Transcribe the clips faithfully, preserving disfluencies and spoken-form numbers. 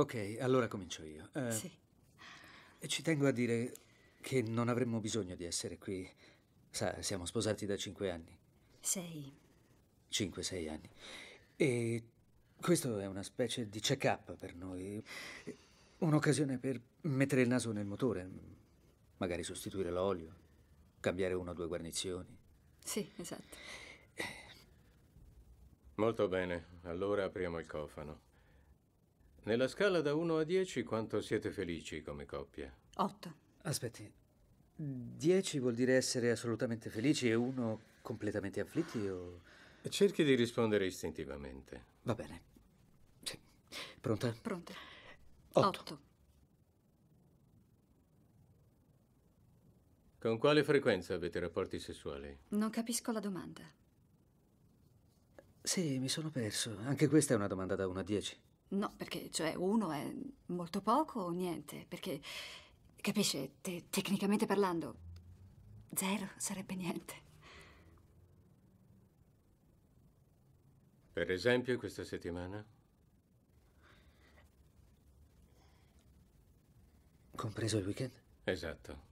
Ok, allora comincio io. Eh, Sì. Ci tengo a dire che non avremmo bisogno di essere qui. Sa, siamo sposati da cinque anni. Sei. Cinque, sei anni. E questo è una specie di check-up per noi. Un'occasione per mettere il naso nel motore. Magari sostituire l'olio, cambiare una o due guarnizioni. Sì, esatto. Molto bene, allora apriamo il cofano. Nella scala da uno a dieci, quanto siete felici come coppia? Otto. Aspetti, dieci vuol dire essere assolutamente felici e uno completamente afflitti o... Cerchi di rispondere istintivamente. Va bene. Sì. Pronta? Pronta. Otto. Otto. Con quale frequenza avete rapporti sessuali? Non capisco la domanda. Sì, mi sono perso. Anche questa è una domanda da uno a dieci. No, perché, cioè, uno è molto poco o niente? Perché, capisce, te- tecnicamente parlando, zero sarebbe niente. Per esempio, questa settimana? Compreso il weekend? Esatto.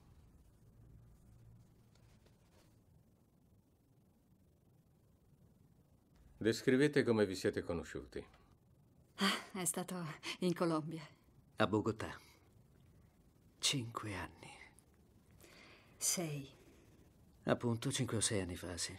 Descrivete come vi siete conosciuti. Ah, è stato in Colombia. A Bogotà. Cinque anni. Sei. Appunto, cinque o sei anni fa, sì.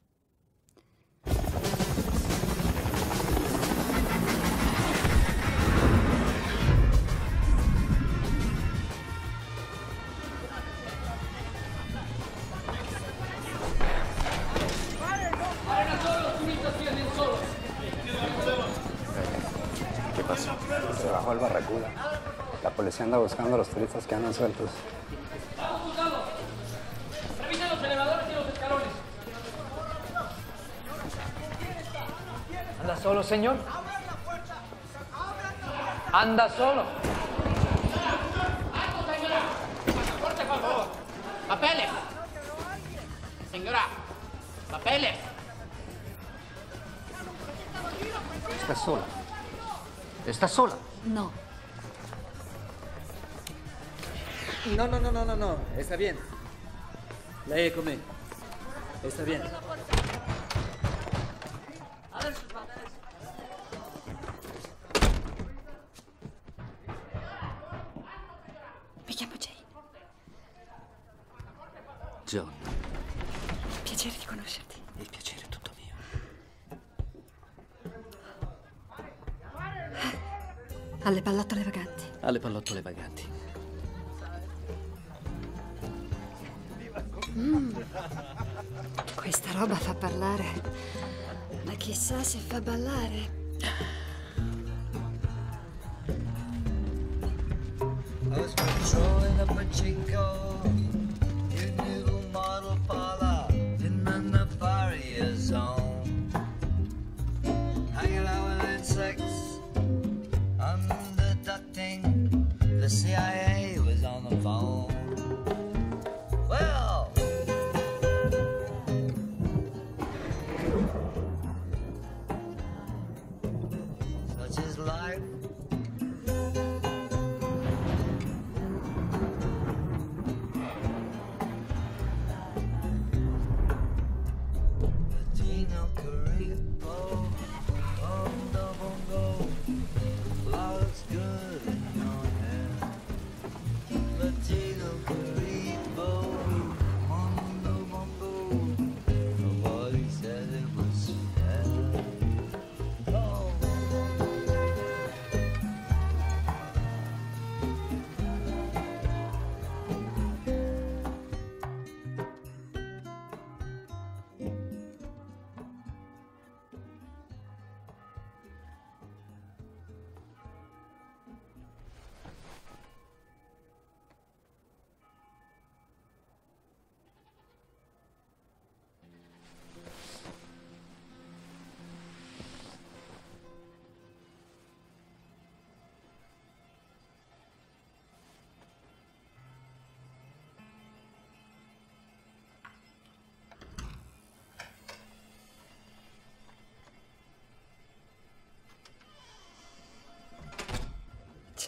¿Qué pasó? Se bajó el Barracuda. La policía anda buscando a los turistas que andan sueltos. Revisen los elevadores y los escalones. ¿Anda solo, señor? ¿Anda solo? ¡Alto, señora! ¡Pasaporte, por favor! ¡Papeles! Señora, papeles. ¿Estás sola? ¿Estás sola? No. No, no, no, no, no, no. Está bien. Lei è con me. Está bien. Mi chiamo Jane. John, Piacere di conoscerti. il piacere è tutto mio. Alle pallottole vaganti. Alle pallottole vaganti. Mm. Questa roba fa parlare. Ma chissà se fa ballare. I was patrolling a pachinko in new model parlor in the nefarious zone. Hanging out with insects, underducting. The C I A was on the phone. Well,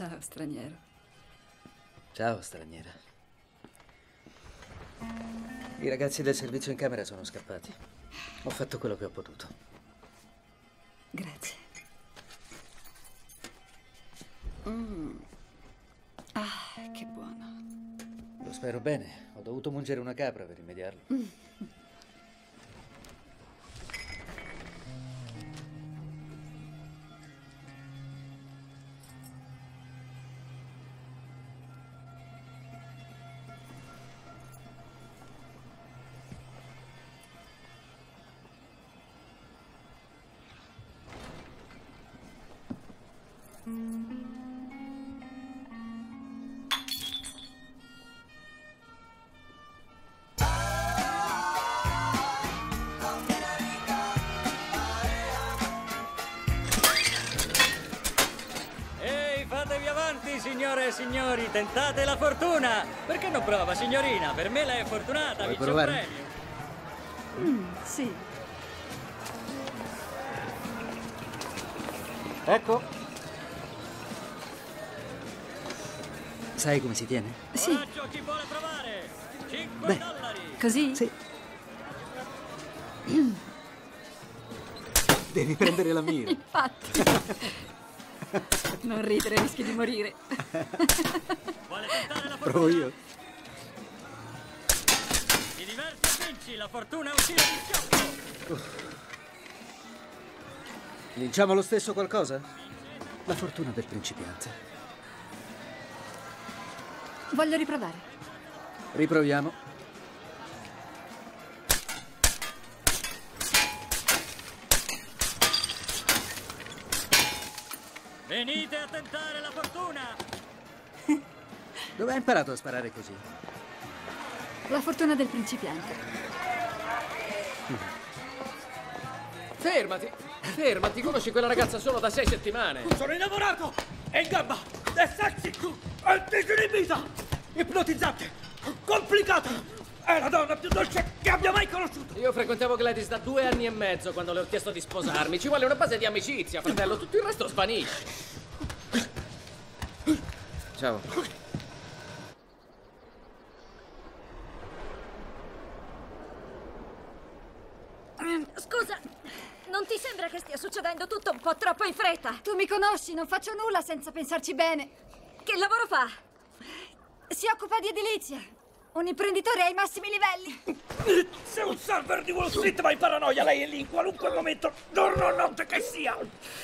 Ciao, straniero. Ciao, straniera. I ragazzi del servizio in camera sono scappati. Ho fatto quello che ho potuto. Grazie. Mm. Ah, che buono. Lo spero bene. Ho dovuto mungere una capra per rimediarlo. Mm. Ehi, fatevi avanti, signore e signori, tentate la fortuna! Perché non prova, signorina? Per me lei è fortunata, Vuoi vince un provare? premio. Mm, sì. Ecco. Sai come si tiene? Sì. Coraggio, chi vuole provare? cinque Beh. dollari! Così? Sì. Devi prendere la mira. Infatti. Non ridere, rischi di morire. Vuole tentare la fortuna? Provo io. Ti diverti e vinci, la fortuna è un tiro di schioppo! Vinciamo lo stesso qualcosa? La fortuna del principiante. Voglio riprovare. Riproviamo. Venite a tentare la fortuna! Dove hai imparato a sparare così? La fortuna del principiante. Fermati! Fermati! Conosci quella ragazza solo da sei settimane! Sono innamorato! È in gamba! È sexy! È disinibita! Ipnotizzante! Complicata! È la donna più dolce che abbia mai conosciuto! Io frequentavo Gladys da due anni e mezzo quando le ho chiesto di sposarmi. Ci vuole una base di amicizia, fratello. Tutto il resto svanisce. Ciao. Scusa, non ti sembra che stia succedendo tutto un po' troppo in fretta? Tu mi conosci, non faccio nulla senza pensarci bene. Che lavoro fa? Si occupa di edilizia. Un imprenditore ai massimi livelli. Sei un server di Wall Street, ma in paranoia, lei è lì in qualunque momento, giorno o notte che sia!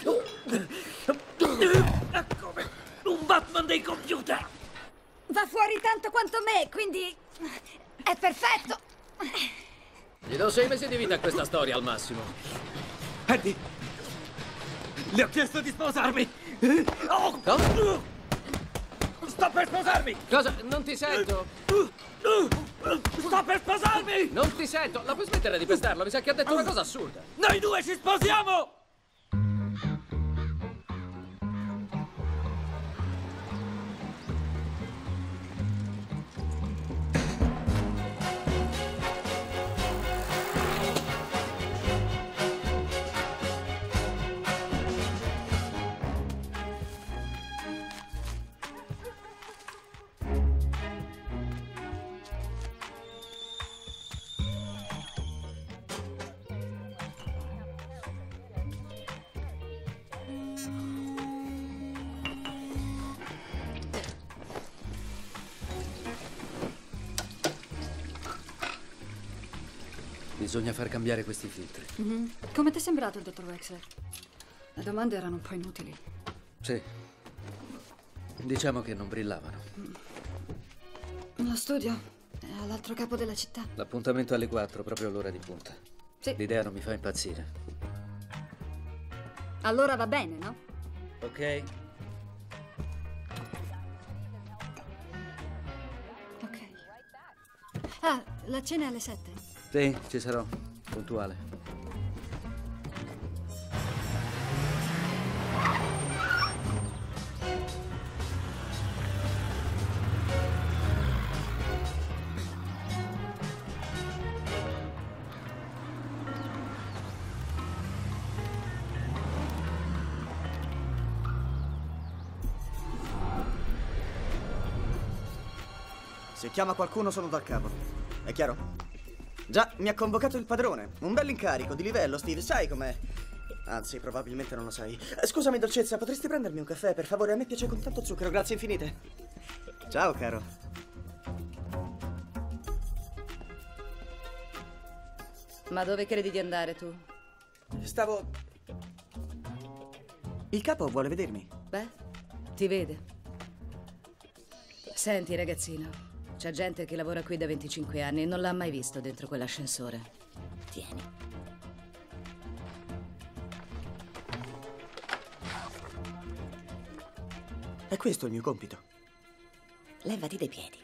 È come un Batman dei computer! Va fuori tanto quanto me, quindi è perfetto. Gli do sei mesi di vita a questa storia al massimo. Eddie! Le ho chiesto di sposarmi! Oh! No? Sto per sposarmi! Cosa? Non ti sento? Sto per sposarmi! Non ti sento! La puoi smettere di pestarlo? Mi sa che ha detto una cosa assurda. Noi due ci sposiamo! Bisogna far cambiare questi filtri. Mm-hmm. Come ti è sembrato il dottor Wexler? Le domande erano un po' inutili. Sì. Diciamo che non brillavano. Lo studio è all'altro capo della città. L'appuntamento alle quattro, proprio all'ora di punta. Sì. L'idea non mi fa impazzire. Allora va bene, no? Ok? Ok. Ah, la cena è alle sette. Sì, ci sarò. Puntuale. Se chiama qualcuno sono dal capo. È chiaro? Già, mi ha convocato il padrone. Un bell'incarico di livello, Steve. Sai com'è? Anzi, probabilmente non lo sai. Eh, Scusami, dolcezza, potresti prendermi un caffè, per favore? A me piace con tanto zucchero, grazie infinite. Ciao, caro. Ma dove credi di andare tu? Stavo... Il capo vuole vedermi. Beh, ti vede. Senti, ragazzino, c'è gente che lavora qui da venticinque anni e non l'ha mai visto dentro quell'ascensore. Tieni. È questo il mio compito. Levati dai piedi.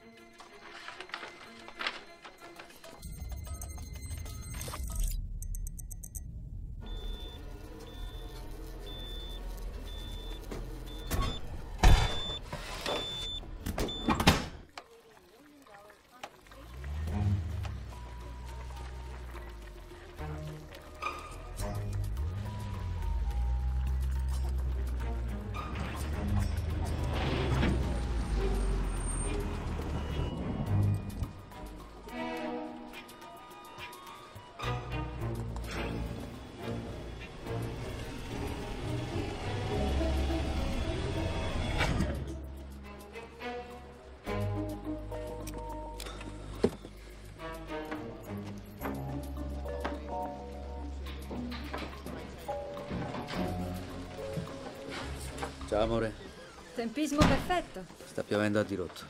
Ciao, amore. Tempismo perfetto. Sta piovendo a dirotto.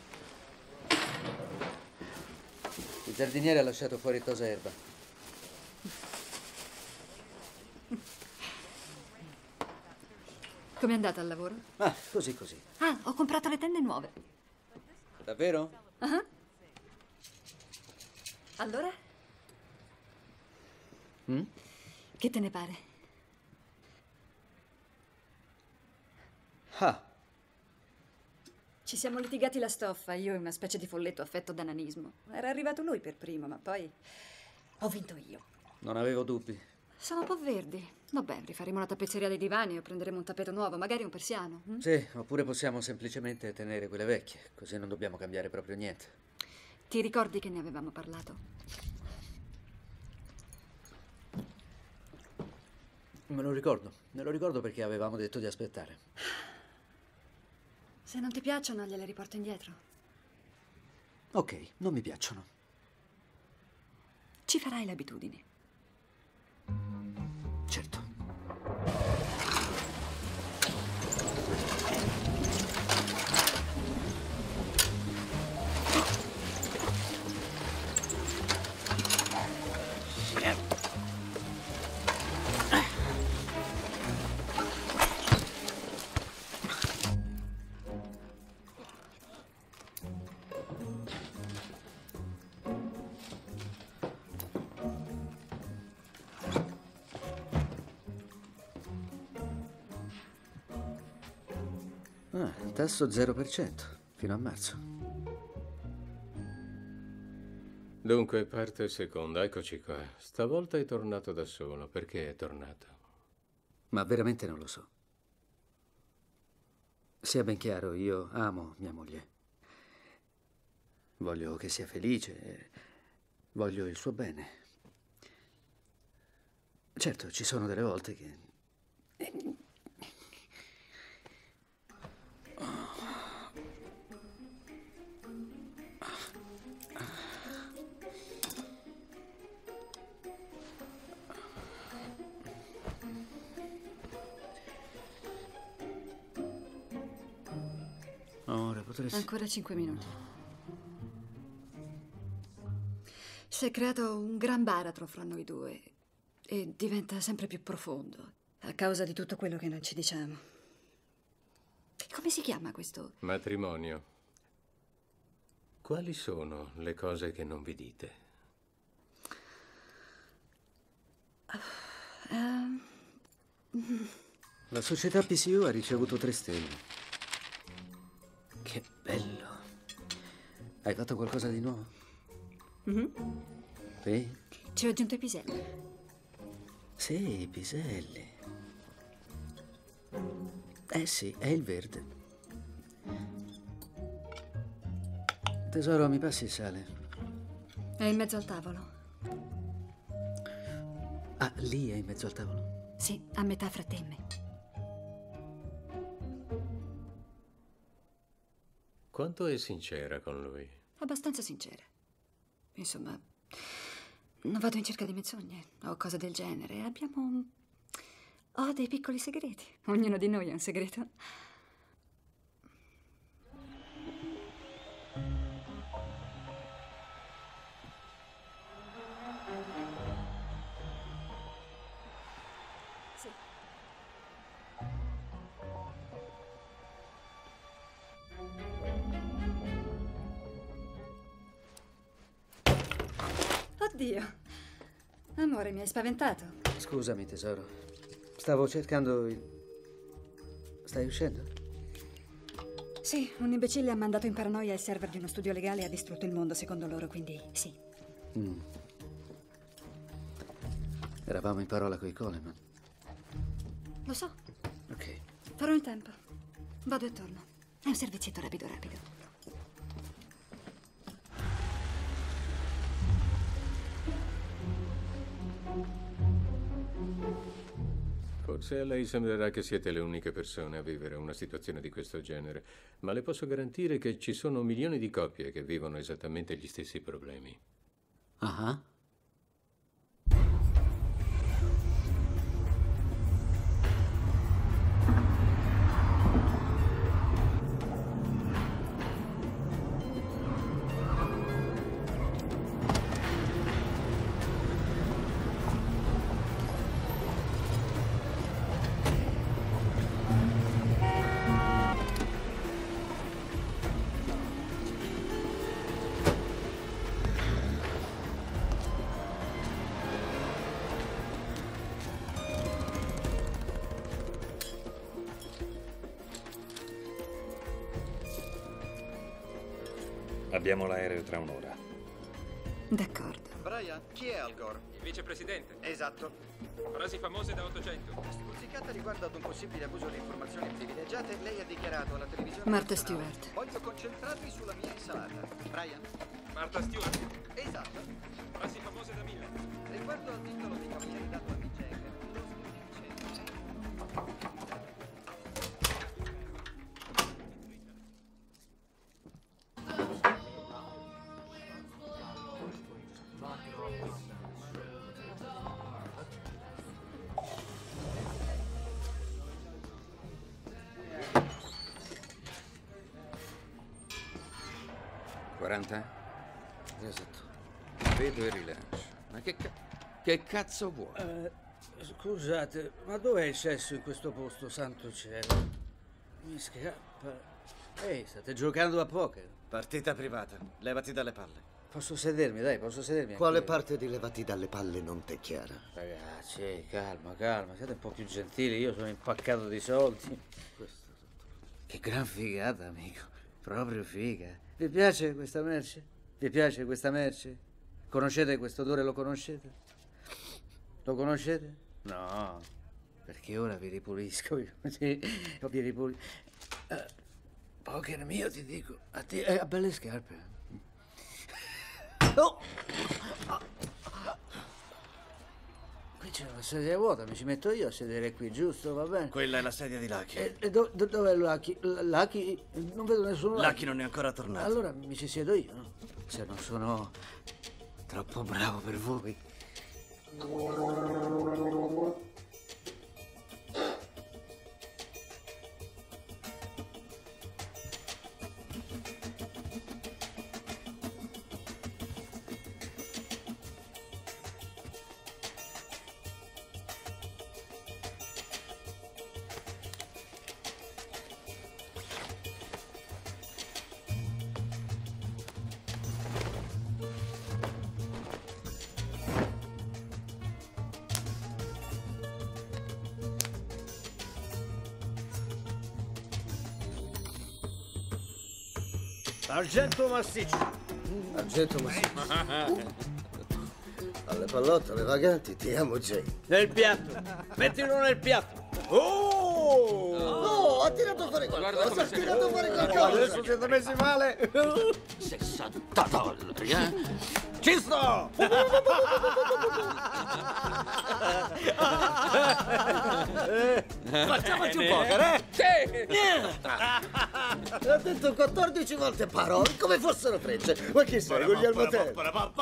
Il giardiniere ha lasciato fuori tosa erba. Com'è andata al lavoro? Ah, così così. Ah, ho comprato le tende nuove. Davvero? Ah. Allora? Mm? Che te ne pare? Ah, Ci siamo litigati la stoffa, io e una specie di folletto affetto da nanismo. Era arrivato lui per primo, ma poi ho vinto io. non avevo dubbi. Sono un po' verdi. Vabbè, rifaremo la tappezzeria dei divani o prenderemo un tappeto nuovo, magari un persiano. hm? Sì, oppure possiamo semplicemente tenere quelle vecchie, così non dobbiamo cambiare proprio niente. Ti ricordi che ne avevamo parlato? Me lo ricordo, me lo ricordo perché avevamo detto di aspettare. Se non ti piacciono, gliele riporto indietro. Ok, non mi piacciono. Ci farai l'abitudine. Certo. Ah, tasso zero per cento, fino a marzo. Dunque, parte seconda, eccoci qua. Stavolta è tornato da solo. Perché è tornato? Ma veramente non lo so. Sia ben chiaro, io amo mia moglie. Voglio che sia felice, voglio il suo bene. Certo, ci sono delle volte che... Ora potresti... Ancora cinque minuti. Si è creato un gran baratro fra noi due e diventa sempre più profondo a causa di tutto quello che non ci diciamo. E come si chiama questo? Matrimonio. Quali sono le cose che non vi dite? Uh, La società P C U ha ricevuto tre stelle. Che bello. Hai fatto qualcosa di nuovo? mm-hmm. Sì? Ci ho aggiunto i piselli. Sì, i piselli. Eh sì, è il verde. Tesoro, mi passi il sale? È in mezzo al tavolo. Ah, lì è in mezzo al tavolo? Sì, a metà fra te e me. Quanto è sincera con lui? Abbastanza sincera. Insomma, non vado in cerca di menzogne o cose del genere. Abbiamo... Ho dei piccoli segreti. Ognuno di noi ha un segreto. Sì. Oddio. Amore, mi hai spaventato. Scusami, tesoro. Stavo cercando il... Stai uscendo? Sì, un imbecille ha mandato in paranoia il server di uno studio legale e ha distrutto il mondo, secondo loro, quindi sì. Mm. Eravamo in parola coi Coleman. Lo so. Ok. Farò in tempo. Vado e torno. È un servizietto rapido, rapido. Forse a lei sembrerà che siete le uniche persone a vivere una situazione di questo genere, ma le posso garantire che ci sono milioni di coppie che vivono esattamente gli stessi problemi. Ah. Abbiamo l'aereo tra un'ora. D'accordo. Brian, chi è Al Gore? Il vicepresidente. Esatto. Frasi famose da ottocento. Stuzzicata riguardo ad un possibile abuso di informazioni privilegiate, lei ha dichiarato alla televisione Martha nazionale, Stewart. Voglio concentrarmi sulla mia insalata. Brian? Martha Stewart. Esatto. Frasi famose da mille. Riguardo al titolo di cavaliere dato a Mick Jagger, lo scrive quaranta? Esatto. Vedo e rilancio. Ma che, ca- che cazzo vuoi? Eh, scusate, ma dov'è il sesso in questo posto, santo cielo? Mi scappa. Ehi, state giocando a poker? Partita privata. Levati dalle palle. Posso sedermi, dai, posso sedermi. Quale anche... parte di levati dalle palle non t'è chiara? Ragazzi, calma, calma, siete un po' più gentili, io sono impaccato di soldi. Che gran figata, amico. Proprio figa. Vi piace questa merce? Vi piace questa merce? Conoscete questo odore, lo conoscete? Lo conoscete? No, perché ora vi ripulisco. Sì, vi ripulisco. Uh, poker mio, ti dico, a te, eh, a belle scarpe. Oh! Qui c'è una sedia vuota, mi ci metto io a sedere qui, giusto? Va bene? Quella è la sedia di Lucky. E, e do, do, dov'è Lucky? L- Lucky? Non vedo nessuno Lucky. Lucky non è ancora tornato. Allora mi ci siedo io, no? Se non sono troppo bravo per voi. Argento massiccio. Argento massiccio. Alle pallotte, alle vaganti, ti amo Jay. Nel piatto. Mettilo nel piatto. Oh! Oh! Oh, ha tirato fuori qualcosa, ha tirato fuori qualcosa. Adesso siete messi male. sessanta dollari, eh? Ci sto! Facciamoci un poker, eh? Sì! Ha detto quattordici volte parole come fossero frecce. Ma chi sei, Guglielmo Tell?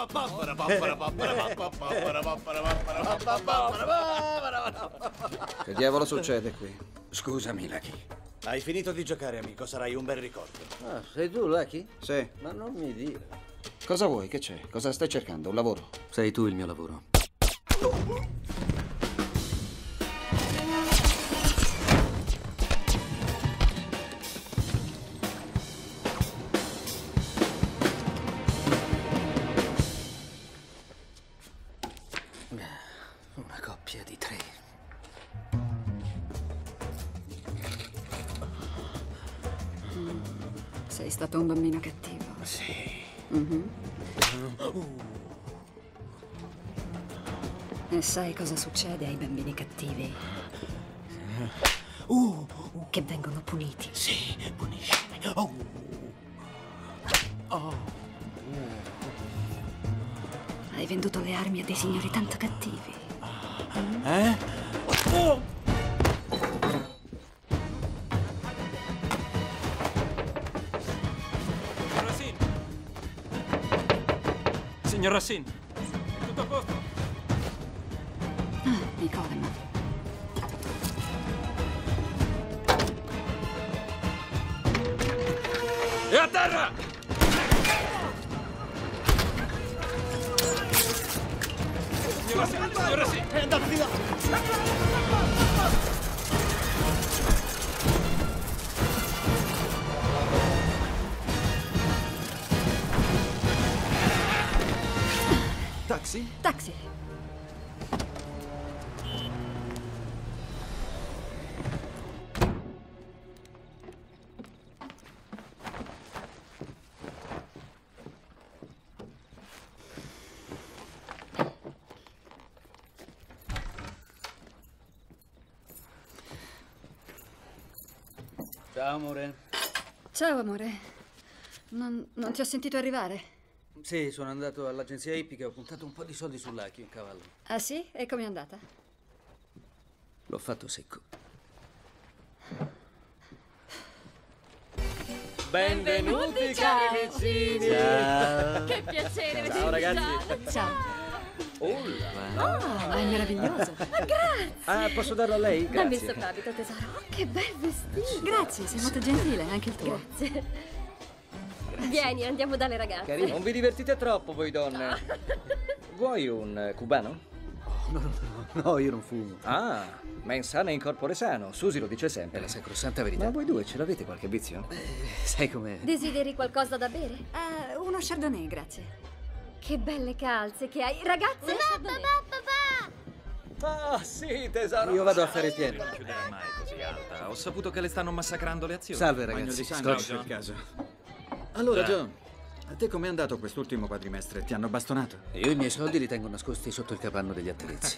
Che diavolo succede qui? Scusami, Lucky. Hai finito di giocare, amico. Sarai un bel ricordo. Ah, sei tu, Lucky? Sì. Ma non mi dire. Cosa vuoi? Che c'è? Cosa stai cercando? Un lavoro? Sei tu il mio lavoro. Una coppia di tre. Sei stato un bambino cattivo. Sì. Mhm. E sai cosa succede ai bambini cattivi? Uh, Che vengono puniti. sì, punisci. Oh. Oh. Hai venduto le armi a dei signori tanto cattivi. Eh? Oh. Racine! Signor Racine! È tutto a posto? Ah, i Coleman. E a terra! Signor Racine! Signor Racine! È andato di là! Taxi? Taxi. Ciao, amore. Ciao, amore. Non, non ti ho sentito arrivare. Sì, sono andato all'agenzia ippica e ho puntato un po' di soldi su Lucky, un cavallo. Ah sì? E com'è andata? L'ho fatto secco. Benvenuti, cari vicini! Ciao. Che piacere vedervi. Ciao, ragazzi. Ciao. Ulla. Oh, è meraviglioso. Grazie. Ah, posso darlo a lei? Dammi il Grazie. soprabito, tesoro. Oh, che bel vestito. Grazie, sei molto gentile, anche il tuo. Grazie. Vieni, andiamo dalle ragazze. Carino. Non vi divertite troppo voi donne. Vuoi un eh, cubano? No, no, no, no, io non fumo. Ah, mens sana in corpore sano. Susi lo dice È sempre. la sacrosanta verità. Ma voi due ce l'avete qualche vizio? Eh, sai com'è? Desideri qualcosa da bere? Eh, uno Chardonnay, grazie. Che belle calze che hai. Ragazze, Chardonnay. Ah, sì, tesoro. Io vado a fare il pieno. Non chiuderà mai così alta. Ho saputo che le stanno massacrando le azioni. Salve, Bagno ragazzi. di sangue Scotch. per caso. Allora, Già. John, a te com'è andato quest'ultimo quadrimestre? Ti hanno bastonato? Io i miei soldi li tengo nascosti sotto il capanno degli attrezzi.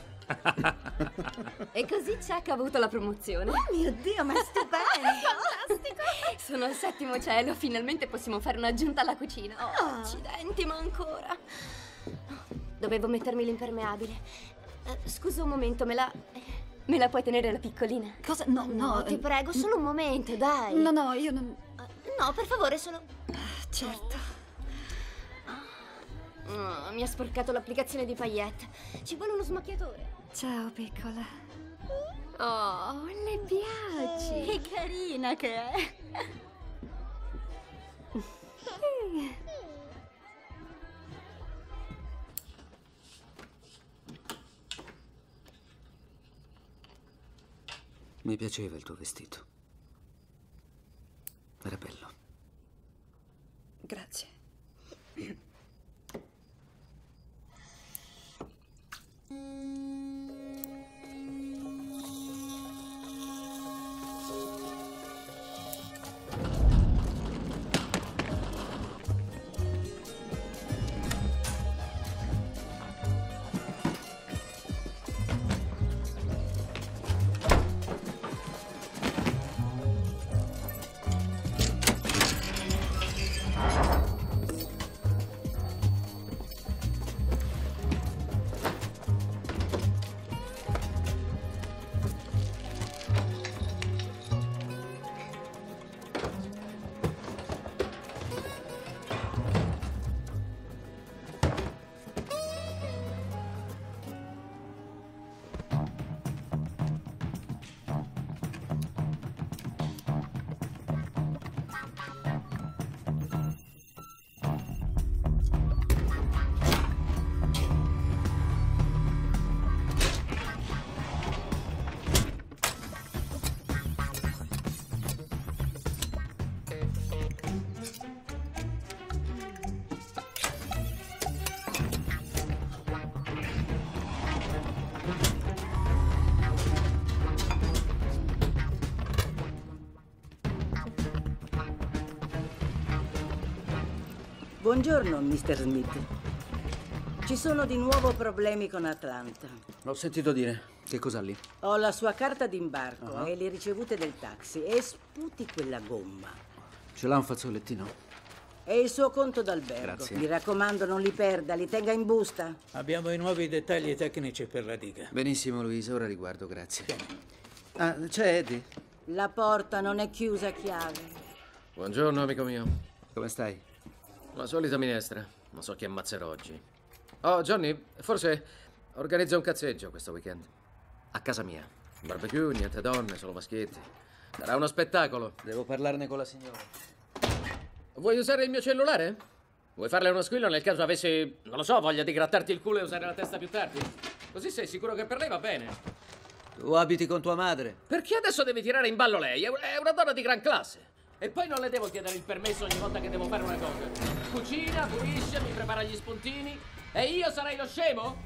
E così Chuck ha avuto la promozione. Oh mio Dio, ma è stupendo! Fantastico! Sono al settimo cielo, finalmente possiamo fare un'aggiunta alla cucina. Oh, accidenti, ma ancora. Dovevo mettermi l'impermeabile. Eh, scusa un momento, me la... me la puoi tenere la piccolina? Cosa? No, no. No, ti prego, solo un momento, dai. No, no, io non... No, per favore, solo... Certo. Oh, mi ha sporcato l'applicazione di paillette. Ci vuole uno smacchiatore. Ciao, piccola. Oh, le piaci. Che carina che è. Mi piaceva il tuo vestito. Era bello. Grazie. Buongiorno, mister Smith. Ci sono di nuovo problemi con Atlanta. L'ho sentito dire. Che cos'ha lì? Ho la sua carta d'imbarco Uh-huh. e le ricevute del taxi e sputi quella gomma. Ce l'ha un fazzolettino? E il suo conto d'albergo. Grazie. Mi raccomando, non li perda, li tenga in busta. Abbiamo i nuovi dettagli tecnici per la diga. Benissimo, Luisa, ora riguardo, grazie. Ah, c'è Eddie? La porta non è chiusa a chiave. Buongiorno, amico mio. Come stai? La solita minestra. Non so chi ammazzerò oggi. Oh, Johnny, forse organizza un cazzeggio questo weekend. A casa mia. Barbecue, niente donne, solo maschietti. Sarà uno spettacolo. Devo parlarne con la signora. Vuoi usare il mio cellulare? Vuoi farle uno squillo nel caso avessi, non lo so, voglia di grattarti il culo e usare la testa più tardi? Così sei sicuro che per lei va bene. Tu abiti con tua madre? Perché adesso devi tirare in ballo lei? È è una donna di gran classe. E poi non le devo chiedere il permesso ogni volta che devo fare una cosa. Cucina, pulisce, mi prepara gli spuntini. E io sarei lo scemo?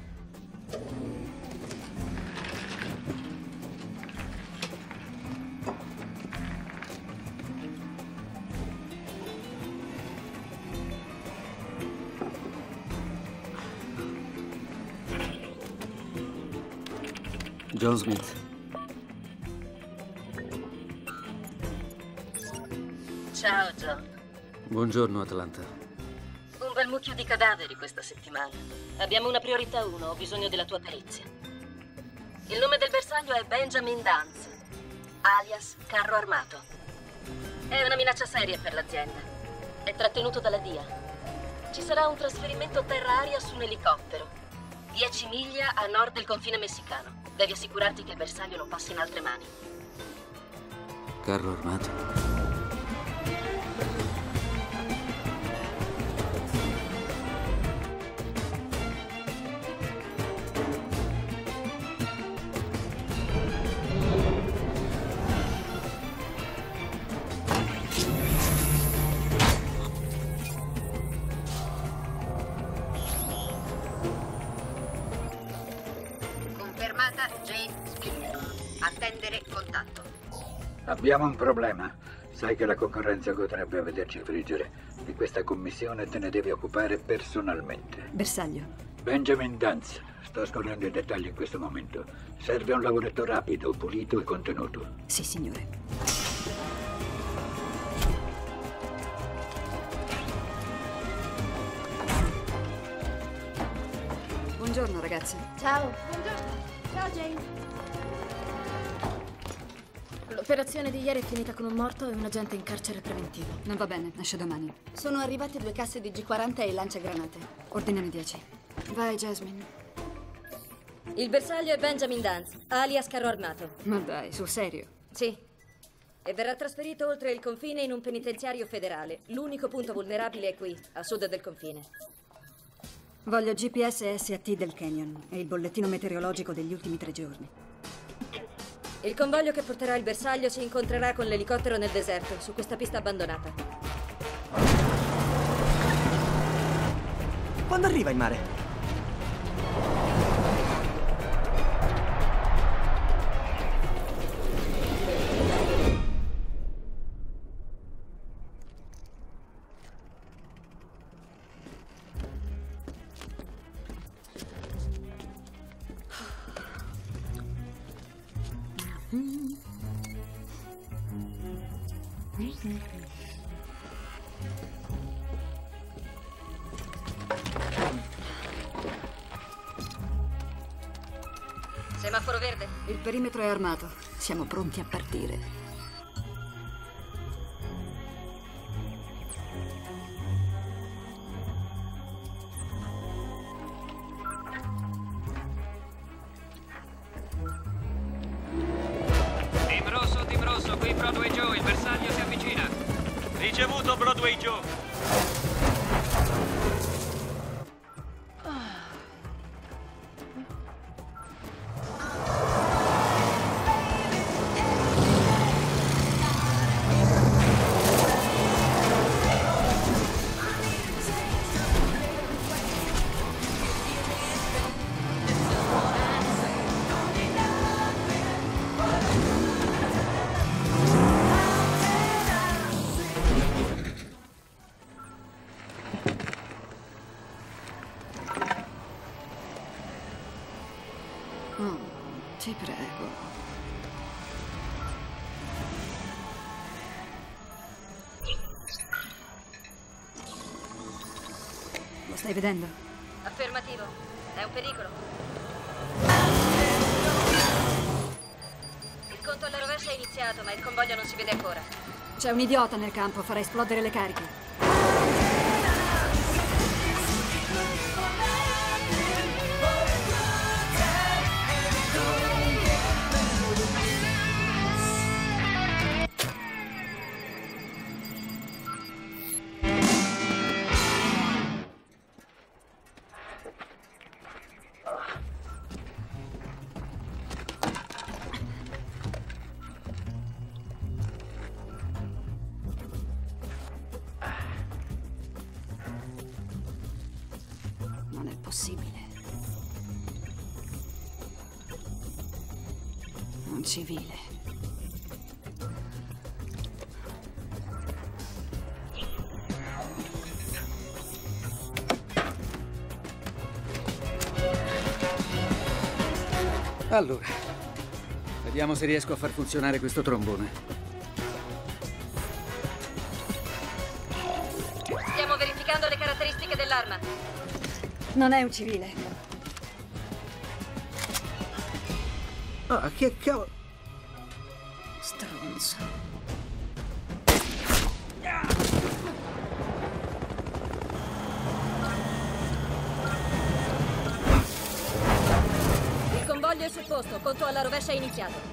John Smith. Ciao, John. Buongiorno, Atlanta. Un bel mucchio di cadaveri questa settimana. Abbiamo una priorità uno, ho bisogno della tua perizia. Il nome del bersaglio è Benjamin Danz, alias Carro Armato. È una minaccia seria per l'azienda. È trattenuto dalla D I A. Ci sarà un trasferimento terra-aria su un elicottero. dieci miglia a nord del confine messicano. Devi assicurarti che il bersaglio non passi in altre mani. Carro armato. Confermata Jane Smith. Attendere contatto. Abbiamo un problema. Sai che la concorrenza potrebbe vederci friggere. Di questa commissione te ne devi occupare personalmente. Bersaglio. Benjamin Danz. Sto scorrendo i dettagli in questo momento. Serve un lavoretto rapido, pulito e contenuto. Sì, signore. Buongiorno, ragazzi. Ciao. Buongiorno. Ciao, Jane. L'operazione di ieri è finita con un morto e un agente in carcere preventivo. Non va bene, esce domani. Sono arrivate due casse di G quaranta e lanciagranate. Ordinami dieci. Vai, Jasmine. Il bersaglio è Benjamin Danz, alias Carro Armato. Ma dai, sul serio? Sì. E verrà trasferito oltre il confine in un penitenziario federale. L'unico punto vulnerabile è qui, a sud del confine. Voglio G P S e S A T del Canyon e il bollettino meteorologico degli ultimi tre giorni. Il convoglio che porterà il bersaglio si incontrerà con l'elicottero nel deserto, su questa pista abbandonata. Quando arriva in mare? Semaforo verde. Il perimetro è armato. Siamo pronti a partire. Team rosso, team rosso, qui Broadway Joe, il bersaglio si avvicina. Ricevuto, Broadway Joe. Ti prego. Lo stai vedendo? Affermativo. È un pericolo. Il conto alla rovescia è iniziato, ma il convoglio non si vede ancora. C'è un idiota nel campo, farà esplodere le cariche. Non è possibile. Un civile. Allora, vediamo se riesco a far funzionare questo trombone. Stiamo verificando le caratteristiche dell'arma. Non è un civile. Ah, che cavolo... Stronzo. Il convoglio è sul posto, conto alla rovescia è iniziato.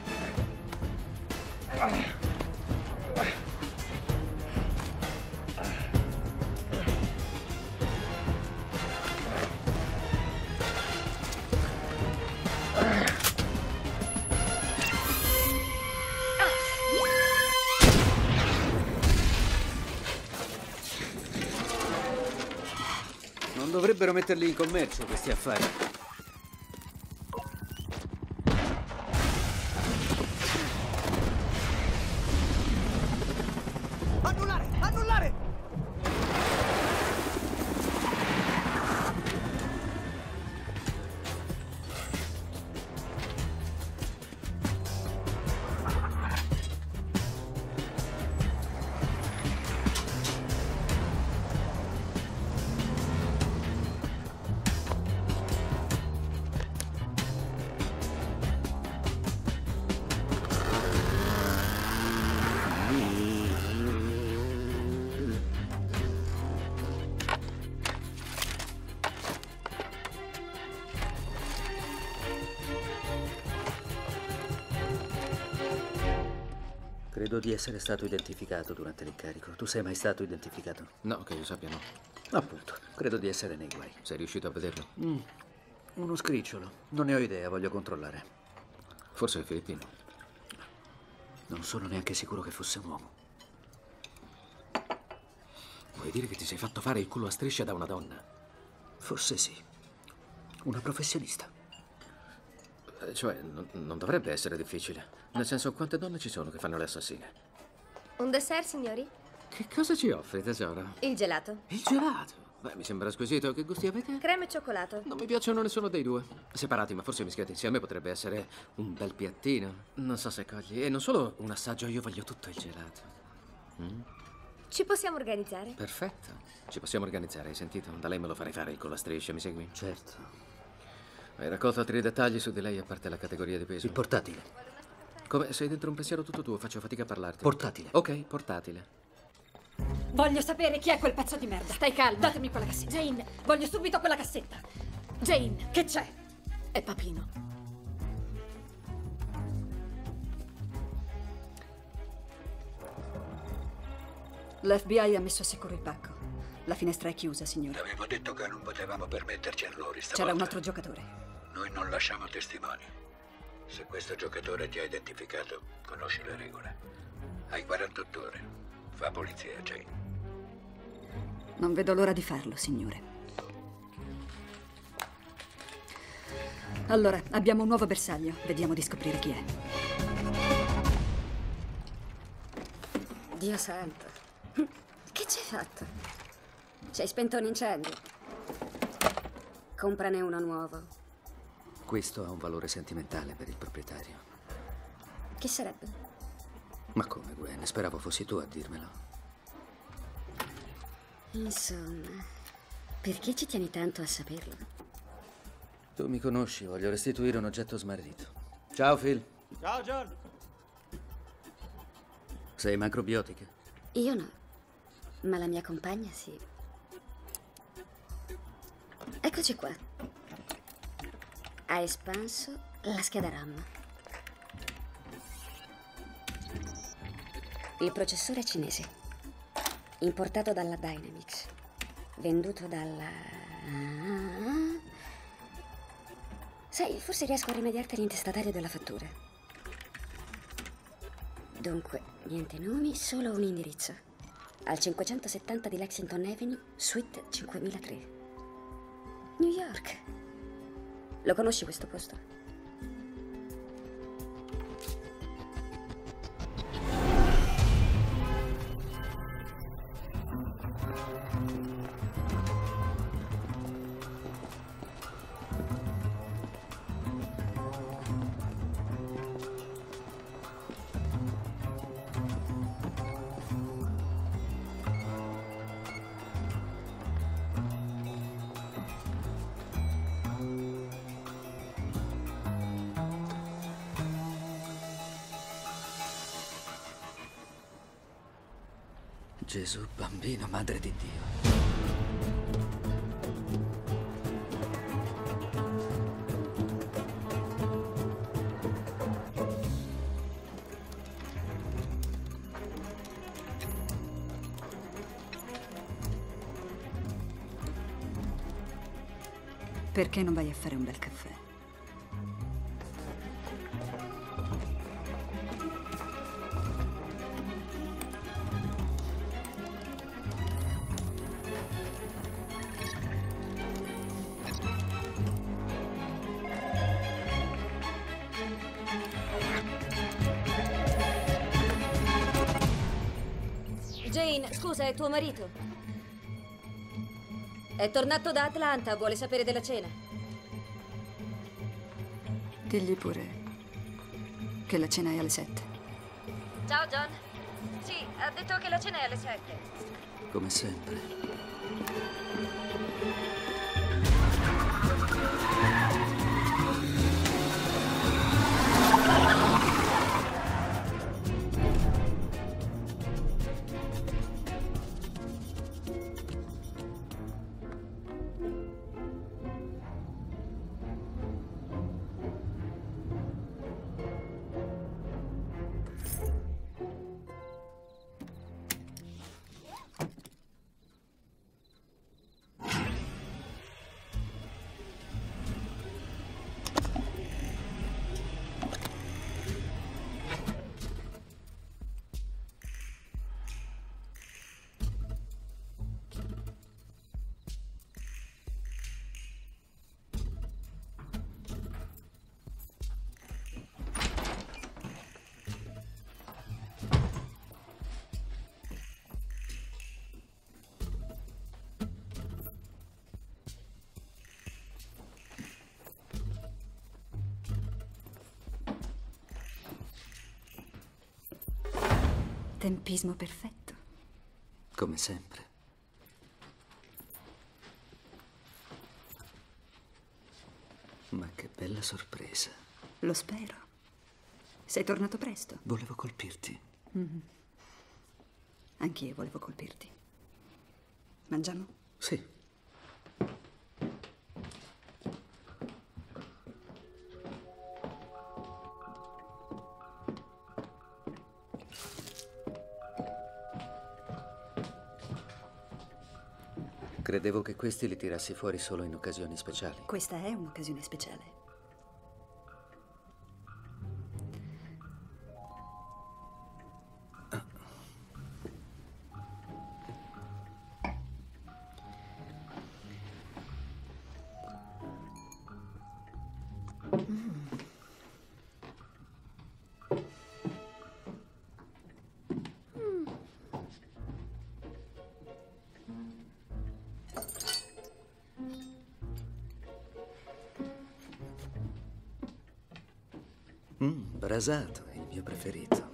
Non dovrebbero metterli in commercio questi affari. Annullare! Annullare! Credo di essere stato identificato durante l'incarico. Tu sei mai stato identificato? No, che io sappia no. Appunto, credo di essere nei guai. Sei riuscito a vederlo? Mm. Uno scricciolo. Non ne ho idea, voglio controllare. Forse è filippino. Non sono neanche sicuro che fosse un uomo. Vuoi dire che ti sei fatto fare il culo a striscia da una donna? Forse sì. Una professionista. Cioè, non, non dovrebbe essere difficile. Nel senso, quante donne ci sono che fanno le assassine? Un dessert, signori? Che cosa ci offri, tesoro? Il gelato. Il gelato? Beh, mi sembra squisito. Che gusti avete? Crema e cioccolato. Non mi piacciono nessuno dei due. Separati, ma forse mischiati insieme potrebbe essere un bel piattino. Non so se cogli. E non solo un assaggio, io voglio tutto il gelato. Mm? Ci possiamo organizzare? Perfetto. Ci possiamo organizzare, hai sentito? Da lei me lo farei fare con la striscia, mi segui? Certo. Hai raccolto altri dettagli su di lei a parte la categoria di peso? Il portatile. Come? Sei dentro un pensiero tutto tuo, faccio fatica a parlarti. Portatile. Ok, portatile. Voglio sapere chi è quel pezzo di merda. Stai calma. Datemi quella cassetta. Jane, voglio subito quella cassetta. Jane, che c'è? È Papino. L'F B I ha messo a sicuro il pacco. La finestra è chiusa, signore. Avevo detto che non potevamo permetterci errori stavolta. C'era un altro giocatore. Noi non lasciamo testimoni. Se questo giocatore ti ha identificato, conosci le regole. Hai quarantotto ore. Fa polizia, Jane. Non vedo l'ora di farlo, signore. Allora, abbiamo un nuovo bersaglio. Vediamo di scoprire chi è. Dio santo. Che ci hai fatto? Ci hai spento un incendio. Comprane uno nuovo. Questo ha un valore sentimentale per il proprietario. Che sarebbe? Ma come, Gwen? Speravo fossi tu a dirmelo. Insomma, perché ci tieni tanto a saperlo? Tu mi conosci, voglio restituire un oggetto smarrito. Ciao, Phil. Ciao, John. Sei macrobiotica? Io no, ma la mia compagna sì. Eccoci qua. Ha espanso la scheda RAM. Il processore è cinese, importato dalla Dynamics, venduto dalla... Sai, forse riesco a rimediarti all'intestatario della fattura. Dunque, niente nomi, solo un indirizzo. Al cinquecentosettanta di Lexington Avenue, suite cinquemilatré. New York. Lo conosci questo posto? Gesù, bambino, madre di Dio. Perché non vai a fare un bel caffè? Jane, scusa, è tuo marito? È tornato da Atlanta, vuole sapere della cena. Digli pure che la cena è alle sette. Ciao, John. Sì, ha detto che la cena è alle sette. Come sempre. Tempismo perfetto. Come sempre. Ma che bella sorpresa. Lo spero. Sei tornato presto. Volevo colpirti. Mm-hmm. Anch'io volevo colpirti. Mangiamo? Sì. Credevo che questi li tirassi fuori solo in occasioni speciali. Questa è un'occasione speciale. brasato, il mio preferito.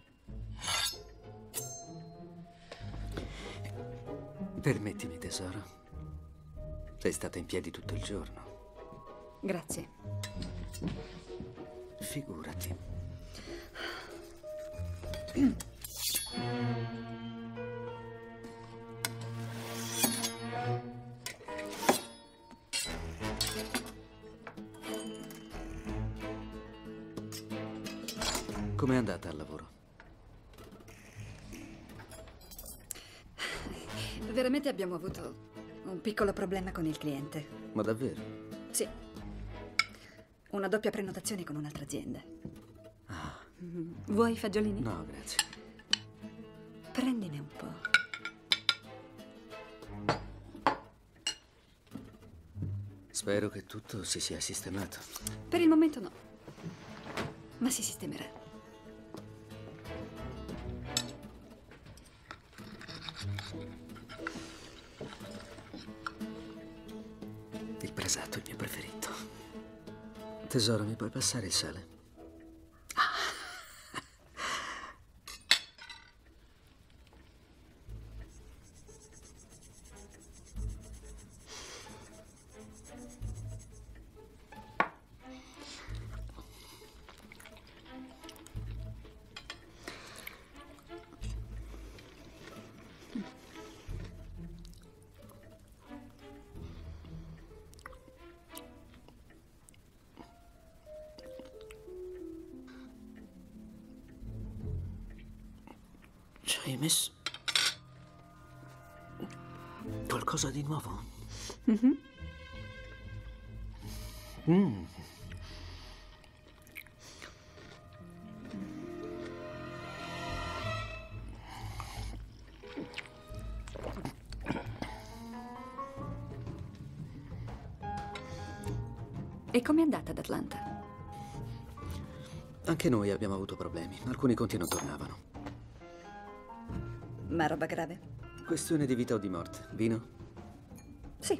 Permettimi, tesoro. Sei stata in piedi tutto il giorno. Grazie. Figurati. Com'è andata al lavoro? Veramente abbiamo avuto un piccolo problema con il cliente. Ma davvero? Sì. Una doppia prenotazione con un'altra azienda. Ah. Vuoi i fagiolini? No, grazie. Prendine un po'. Spero che tutto si sia sistemato. Per il momento no. Ma si sistemerà. Il brasato è il mio preferito. Tesoro, mi puoi passare il sale? Ci hai messo qualcosa di nuovo? Mm-hmm. Mm. E com'è andata ad Atlanta? Anche noi abbiamo avuto problemi. Alcuni conti non tornavano. Ma roba grave? Questione di vita o di morte. Vino? Sì.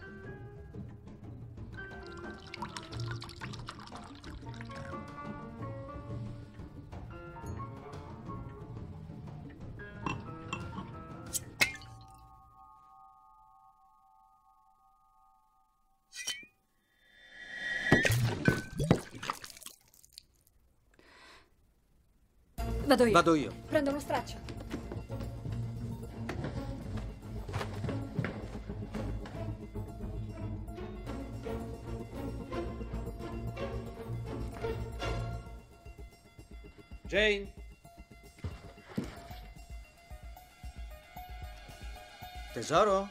Vado io. Vado io. Prendo uno straccio. Jane? Tesoro?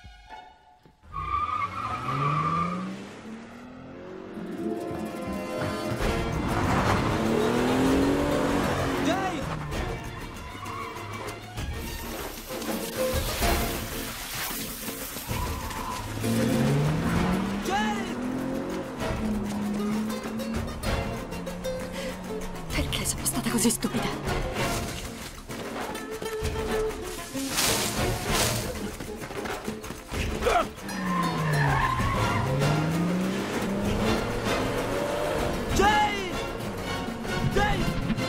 Jane! Perché sono stata così stupida? Jane! Jane!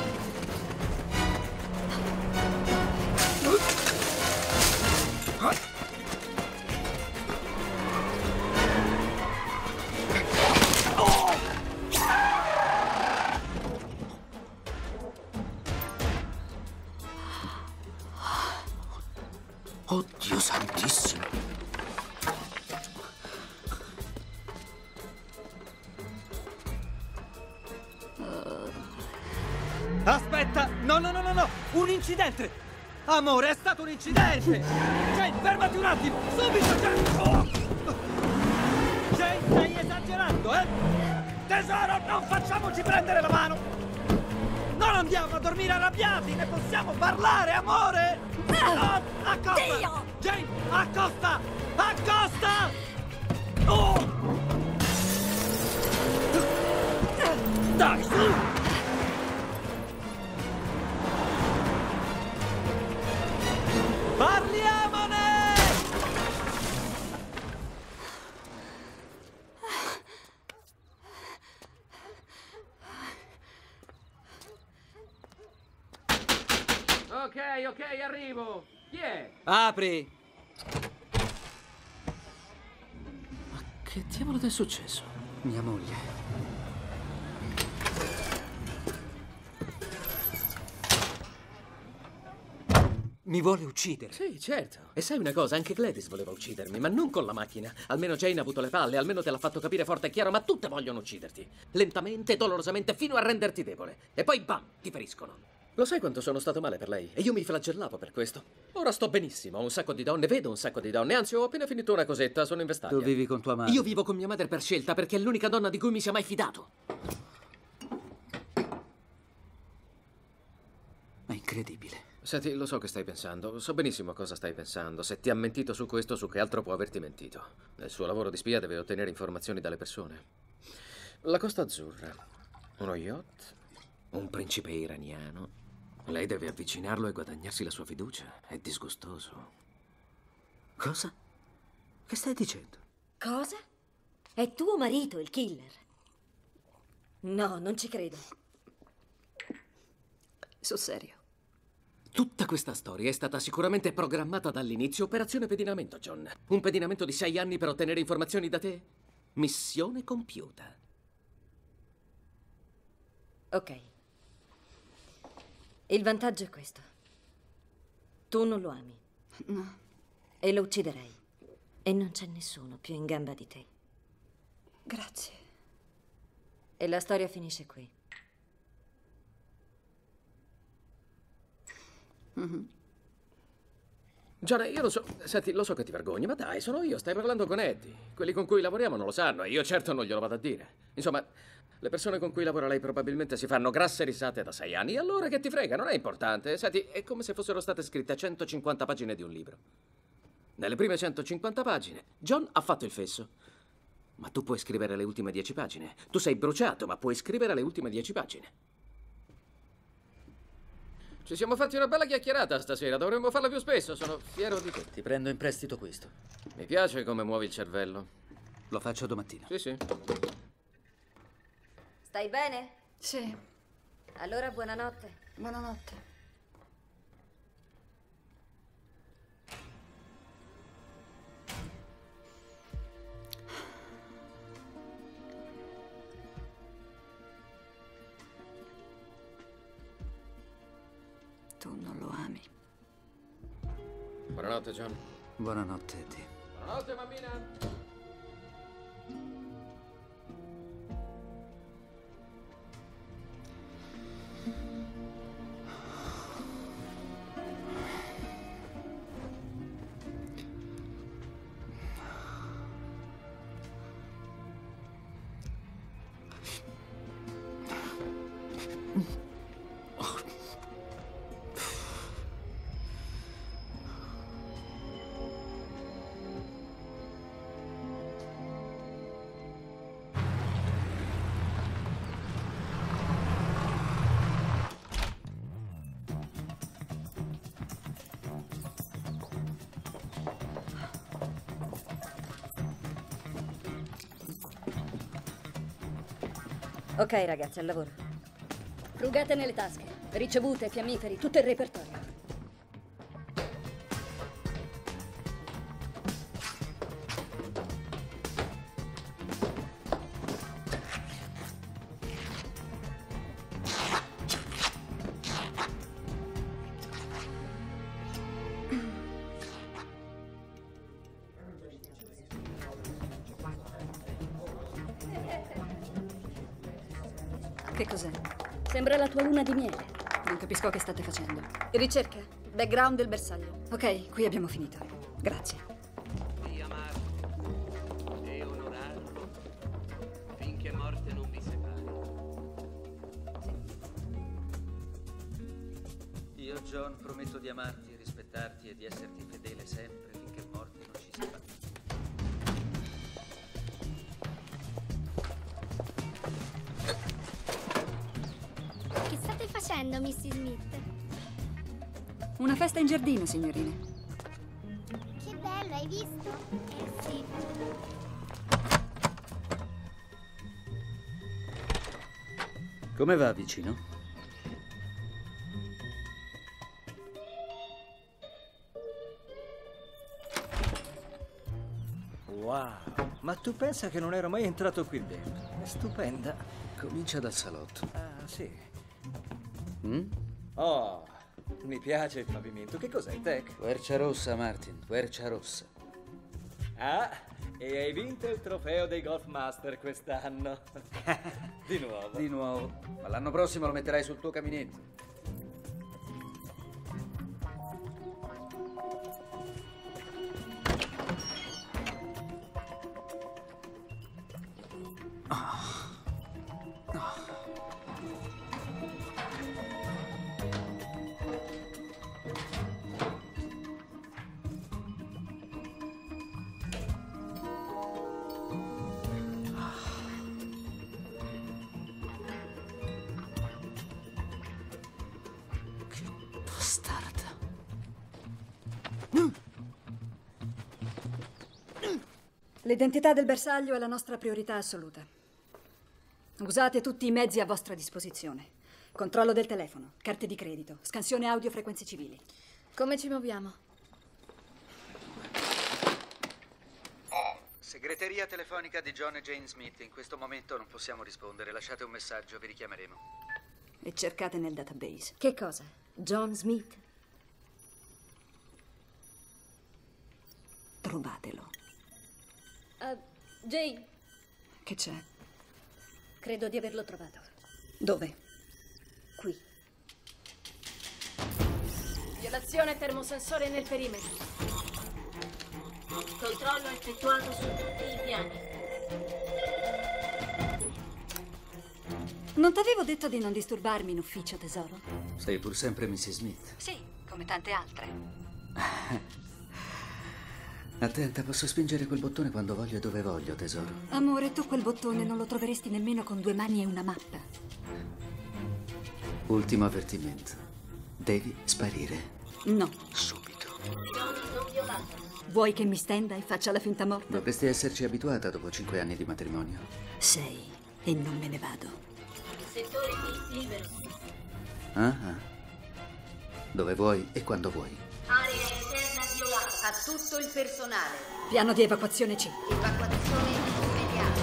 Oddio santissimo. Aspetta! No, no, no, no, no! Un incidente! Amore, è stato un incidente! Jane, fermati un attimo! Subito, Jane! Oh! Jane, stai esagerando, eh? Tesoro, non facciamoci prendere la mano! Non andiamo a dormire arrabbiati! Ne possiamo parlare, amore! No, accosta! Dio! Jane, accosta! Accosta! Oh! Dai, su! Parliamone! ok, ok, arrivo. Chi è? Apri! Ma che diavolo ti è successo? Mia moglie. Mi vuole uccidere. Sì, certo. E sai una cosa, anche Gladys voleva uccidermi, ma non con la macchina. Almeno Jane ha avuto le palle, almeno te l'ha fatto capire forte e chiaro, ma tutte vogliono ucciderti. Lentamente, dolorosamente, fino a renderti debole. E poi bam, ti feriscono. Lo sai quanto sono stato male per lei? E io mi flagellavo per questo. Ora sto benissimo, ho un sacco di donne, vedo un sacco di donne. Anzi, ho appena finito una cosetta, sono in Vestaglia. Tu vivi con tua madre? Io vivo con mia madre per scelta, perché è l'unica donna di cui mi sia mai fidato. È incredibile. Senti, lo so che stai pensando, so benissimo cosa stai pensando. Se ti ha mentito su questo, su che altro può averti mentito? Nel suo lavoro di spia deve ottenere informazioni dalle persone. La Costa Azzurra, uno yacht, un principe iraniano. Lei deve avvicinarlo e guadagnarsi la sua fiducia. È disgustoso. Cosa? Che stai dicendo? Cosa? È tuo marito il killer? No, non ci credo. Sul serio. Tutta questa storia è stata sicuramente programmata dall'inizio. Operazione pedinamento, John. Un pedinamento di sei anni per ottenere informazioni da te? Missione compiuta. Ok. Il vantaggio è questo. Tu non lo ami. No. E lo ucciderei. E non c'è nessuno più in gamba di te. Grazie. E la storia finisce qui. Mm-hmm. John, io lo so, senti, lo so che ti vergogni, ma dai, sono io, stai parlando con Eddie. Quelli con cui lavoriamo non lo sanno e io certo non glielo vado a dire. Insomma, le persone con cui lavora lei probabilmente si fanno grasse risate da sei anni, e allora che ti frega, non è importante. Senti, è come se fossero state scritte centocinquanta pagine di un libro. Nelle prime centocinquanta pagine, John ha fatto il fesso. Ma tu puoi scrivere le ultime dieci pagine. Tu sei bruciato, ma puoi scrivere le ultime dieci pagine. Ci siamo fatti una bella chiacchierata stasera, dovremmo farla più spesso, sono fiero di te. Ti prendo in prestito questo. Mi piace come muovi il cervello. Lo faccio domattina. Sì, sì. Stai bene? Sì. Allora buonanotte. Buonanotte. Tu non lo ami. Buonanotte, John. Buonanotte, Eddie. Buonanotte, mammina. Ok, ragazzi, al lavoro. Frugate nelle tasche, ricevute, fiammiferi, tutto il repertorio. Che cos'è? Sembra la tua luna di miele. Non capisco che state facendo. Ricerca. Background del bersaglio. Ok, qui abbiamo finito. Grazie. Di amarlo e onorarlo finché morte non vi separi. Io, John, prometto di amarti, rispettarti e di esserti fedele sempre finché morte non ci separi. Che state facendo, missus Smith? Una festa in giardino, signorine. Che bello, hai visto? Eh sì. Come va, vicino? Ma tu pensa che non ero mai entrato qui dentro? È stupenda. Comincia dal salotto. Ah, sì. Mm? Oh, mi piace il pavimento. Che cos'è, Tech? Quercia rossa, Martin, quercia rossa. Ah, e hai vinto il trofeo dei Golf Master quest'anno. Di nuovo. Di nuovo. Ma l'anno prossimo lo metterai sul tuo caminetto. L'identità del bersaglio è la nostra priorità assoluta. Usate tutti i mezzi a vostra disposizione. Controllo del telefono, carte di credito, scansione audio, frequenze civili. Come ci muoviamo? Segreteria telefonica di John e Jane Smith. In questo momento non possiamo rispondere. Lasciate un messaggio, vi richiameremo. E cercate nel database. Che cosa? John Smith? Trovatelo. Uh, Jane. Che c'è? Credo di averlo trovato. Dove? Qui. Violazione termosensore nel perimetro. Controllo effettuato su tutti i piani. Non t'avevo detto di non disturbarmi in ufficio, tesoro? Sei pur sempre missus Smith. Sì, come tante altre. Attenta, posso spingere quel bottone quando voglio e dove voglio, tesoro. Amore, tu quel bottone non lo troveresti nemmeno con due mani e una mappa. Ultimo avvertimento. Devi sparire. No. Subito. Non violata. Vuoi che mi stenda e faccia la finta morta? Dovresti esserci abituata dopo cinque anni di matrimonio. Sei, e non me ne vado. Settore P libero. Ah, ah. Dove vuoi e quando vuoi. Area esterna violata. A tutto il personale. Piano di evacuazione C. Evacuazione immediata.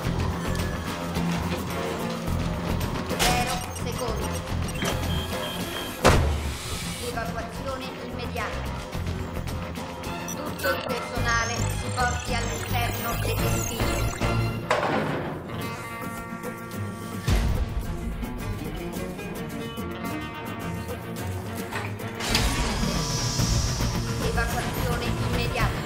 Zero secondi. Evacuazione immediata. Tutto il personale si porti all'esterno dell'edificio. Evacuazione immediata.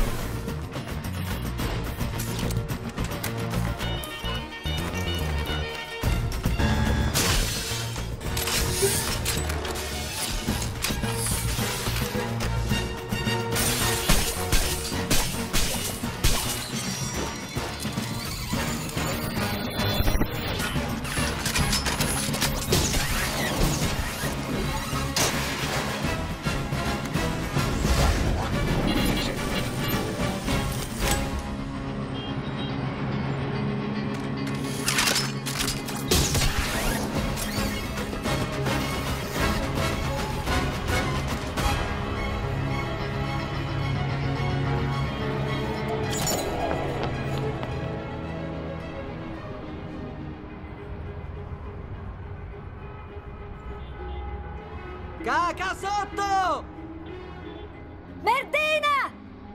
Caca sotto! Merdina!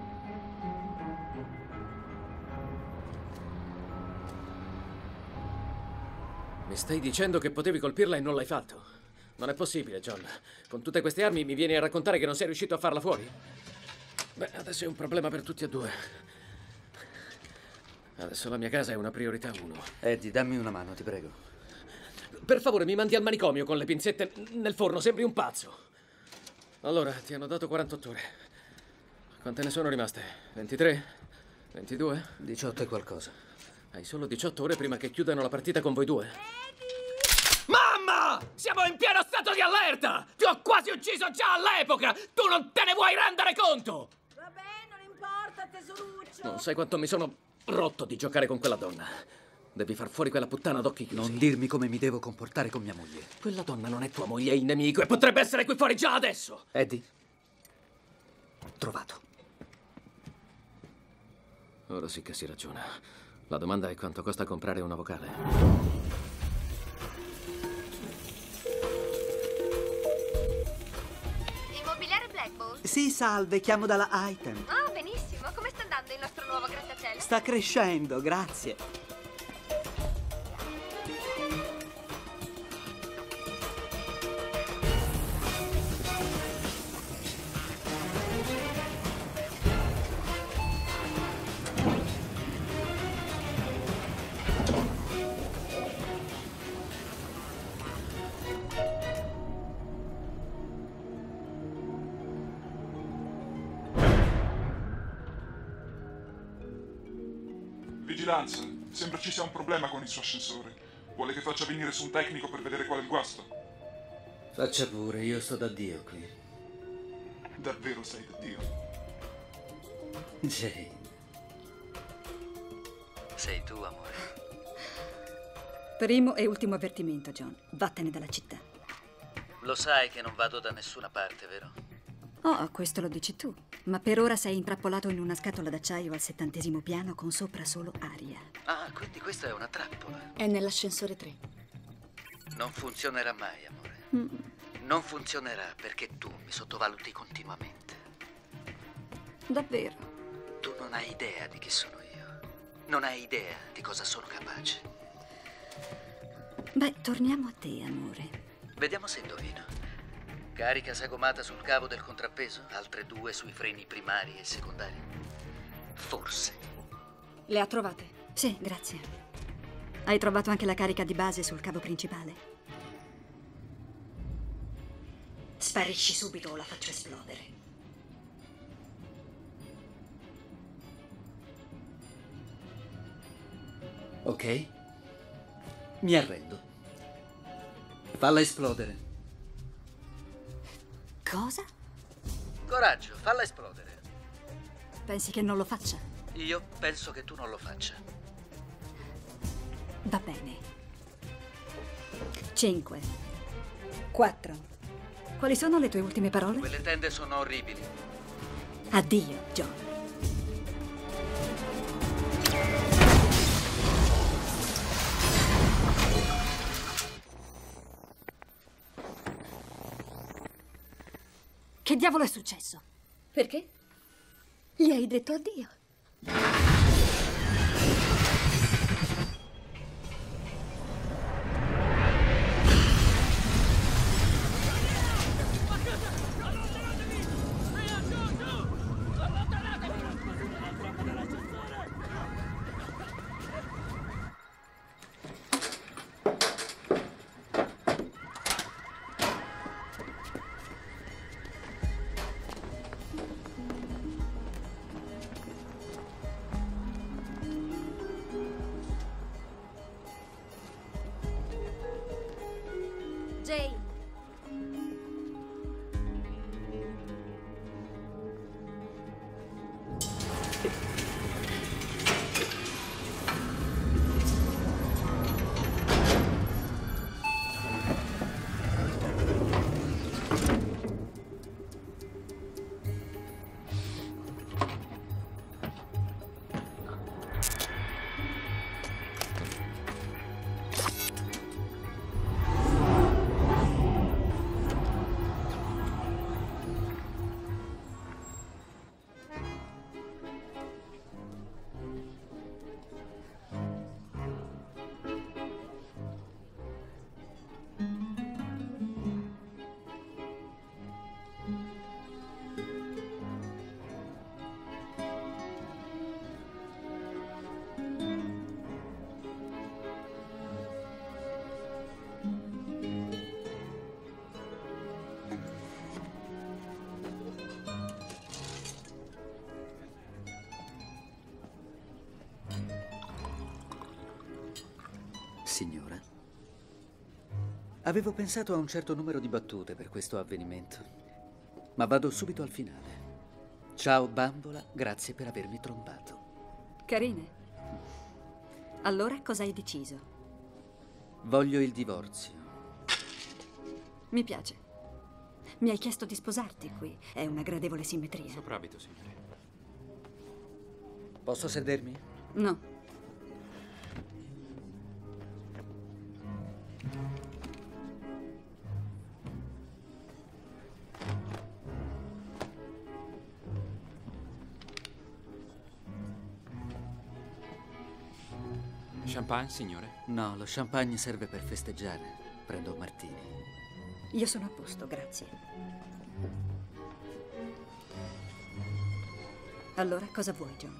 Mi stai dicendo che potevi colpirla e non l'hai fatto? Non è possibile, John. Con tutte queste armi mi vieni a raccontare che non sei riuscito a farla fuori? Beh, adesso è un problema per tutti e due. Adesso la mia casa è una priorità uno. Eddie, dammi una mano, ti prego. Per favore, mi mandi al manicomio con le pinzette nel forno, sembri un pazzo. Allora, ti hanno dato quarantotto ore. Quante ne sono rimaste? ventitré? ventidue? diciotto e qualcosa. Hai solo diciotto ore prima che chiudano la partita con voi due. Mamma! Siamo in pieno stato di allerta! Ti ho quasi ucciso già all'epoca! Tu non te ne vuoi rendere conto! Vabbè, non importa, tesoruccio! Non sai quanto mi sono rotto di giocare con quella donna. Devi far fuori quella puttana d'occhi chiusi. Non dirmi come mi devo comportare con mia moglie. Quella donna non è tua moglie, è il nemico e potrebbe essere qui fuori già adesso! Eddie, trovato. Ora sì che si ragiona. La domanda è quanto costa comprare una vocale. Immobiliare Black Ball? Sì, salve, chiamo dalla Item. Ah, benissimo. Come sta andando il nostro nuovo grattacielo? Sta crescendo, grazie. Vigilanza, sembra ci sia un problema con il suo ascensore. Vuole che faccia venire su un tecnico per vedere qual è il guasto? Faccia pure, io sto da Dio qui. Davvero sei da Dio? Jane. Sei tu, amore. Primo e ultimo avvertimento, John. Vattene dalla città. Lo sai che non vado da nessuna parte, vero? Oh, questo lo dici tu. Ma per ora sei intrappolato in una scatola d'acciaio al settantesimo piano con sopra solo aria. Ah, quindi questa è una trappola. È nell'ascensore tre. Non funzionerà mai, amore. Mm. Non funzionerà perché tu mi sottovaluti continuamente. Davvero? Tu non hai idea di chi sono io. Non hai idea di cosa sono capace. Beh, torniamo a te, amore. Vediamo se indovino. Carica sagomata sul cavo del contrappeso, altre due sui freni primari e secondari. Forse. Le ha trovate? Sì, grazie. Hai trovato anche la carica di base sul cavo principale? Sparisci subito o la faccio esplodere. Ok? Mi arrendo. Falla esplodere. Cosa? Coraggio, falla esplodere. Pensi che non lo faccia? Io penso che tu non lo faccia. Va bene. Cinque. Quattro. Quali sono le tue ultime parole? Quelle tende sono orribili. Addio, John. Che diavolo è successo? Perché? Gli hai detto addio. Jane. Signora, avevo pensato a un certo numero di battute per questo avvenimento, ma vado subito al finale. Ciao bambola, grazie per avermi trombato. Carine. Allora cosa hai deciso? Voglio il divorzio. Mi piace. Mi hai chiesto di sposarti qui. È una gradevole simmetria. Soprabito, signore. Posso sedermi? No. Champagne, signore? No, lo champagne serve per festeggiare. Prendo un martini. Io sono a posto, grazie. Allora, cosa vuoi, John?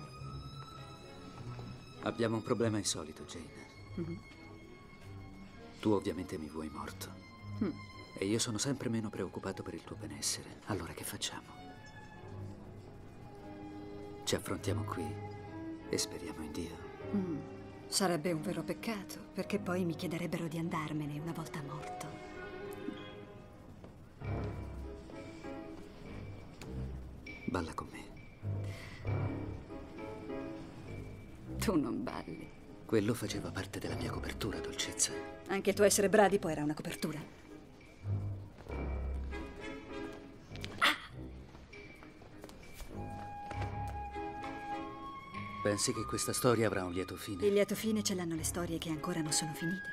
Abbiamo un problema insolito, Jane. Mm-hmm. Tu ovviamente mi vuoi morto. Mm. E io sono sempre meno preoccupato per il tuo benessere. Allora che facciamo? Ci affrontiamo qui e speriamo in Dio. Mm. Sarebbe un vero peccato, perché poi mi chiederebbero di andarmene una volta morto. Balla con me. Tu non balli. Quello faceva parte della mia copertura, dolcezza. Anche il tuo essere bradipo era una copertura. Pensi che questa storia avrà un lieto fine? Il lieto fine ce l'hanno le storie che ancora non sono finite.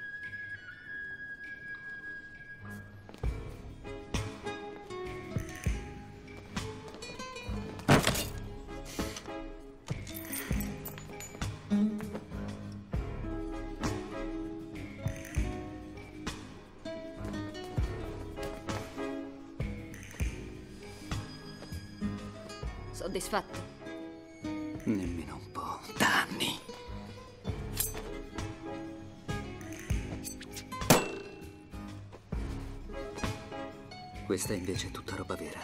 Soddisfatto? Nemmeno un po'. Danni. Questa invece è tutta roba vera.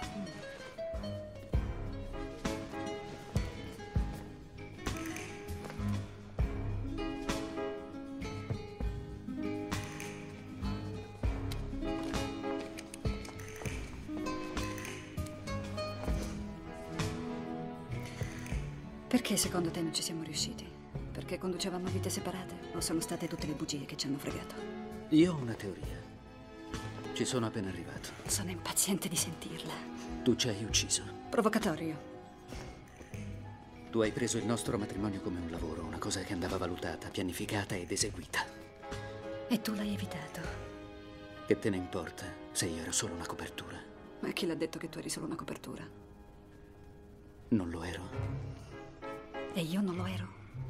Perché secondo te non ci siamo riusciti? Perché conducevamo vite separate? O sono state tutte le bugie che ci hanno fregato? Io ho una teoria. Ci sono appena arrivato. Sono impaziente di sentirla. Tu ci hai ucciso. Provocatorio. Tu hai preso il nostro matrimonio come un lavoro, una cosa che andava valutata, pianificata ed eseguita. E tu l'hai evitato. Che te ne importa se io ero solo una copertura? Ma chi l'ha detto che tu eri solo una copertura? Non lo ero. E io non lo ero.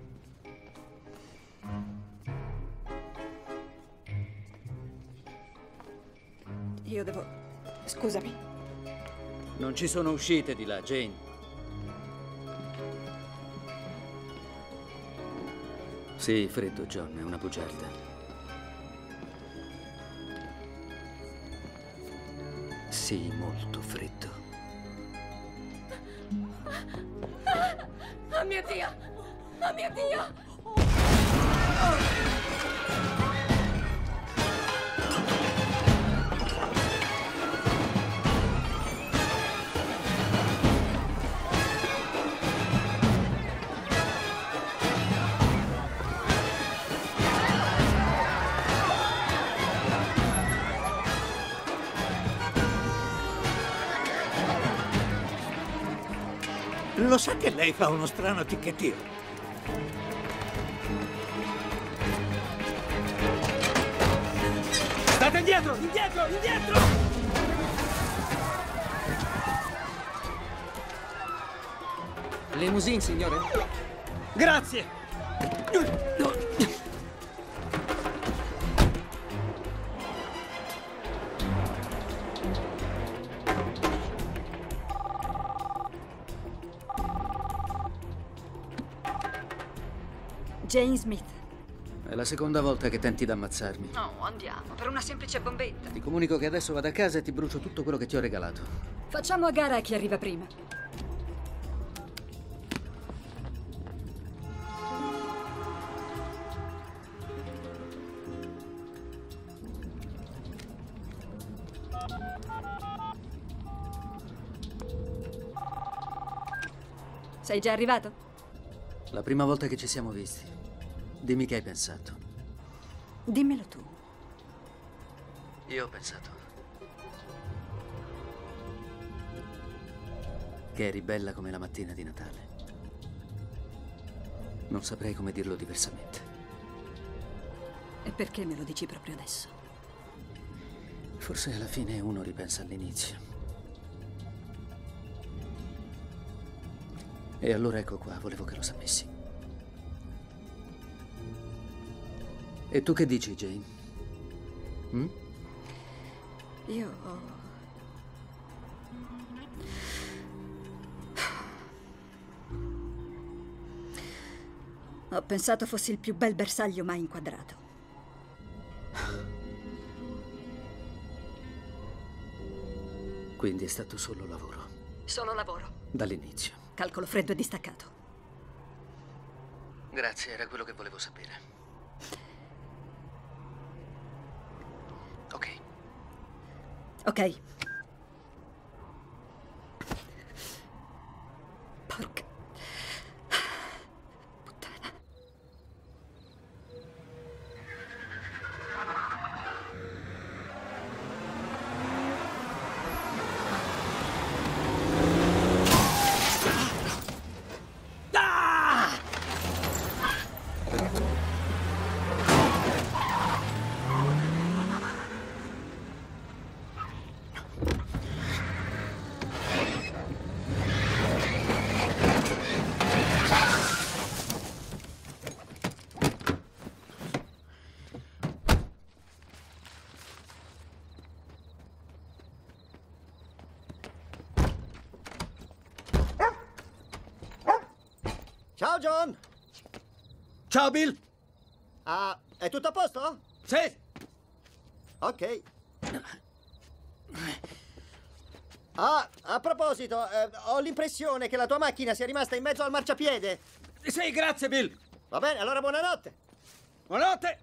Io devo... Scusami. Non ci sono uscite di là, Jane. Sì, freddo, John, è una bugiarda. Sì, molto freddo. Oh mio Dio! Oh mio Dio! Lo sa che lei fa uno strano ticchettio? State indietro, indietro, indietro! Limousine, signore? Grazie! Jane Smith. È la seconda volta che tenti d'ammazzarmi. No, andiamo, per una semplice bombetta. Ti comunico che adesso vado a casa e ti brucio tutto quello che ti ho regalato. Facciamo a gara a chi arriva prima. Sei già arrivato? La prima volta che ci siamo visti. Dimmi che hai pensato. Dimmelo tu. Io ho pensato che eri bella come la mattina di Natale. Non saprei come dirlo diversamente. E perché me lo dici proprio adesso? Forse alla fine uno ripensa all'inizio. E allora ecco qua, volevo che lo sapessi. E tu che dici, Jane? Mm? Io ho... Ho pensato fossi il più bel bersaglio mai inquadrato. Quindi è stato solo lavoro. Solo lavoro. Dall'inizio. Calcolo freddo e distaccato. Grazie, era quello che volevo sapere. Ok. Ok. Porca... Ciao John! Ciao Bill! Ah, è tutto a posto? Sì! Ok. Ah, a proposito, eh, ho l'impressione che la tua macchina sia rimasta in mezzo al marciapiede. Sì, grazie Bill! Va bene, allora buonanotte! Buonanotte!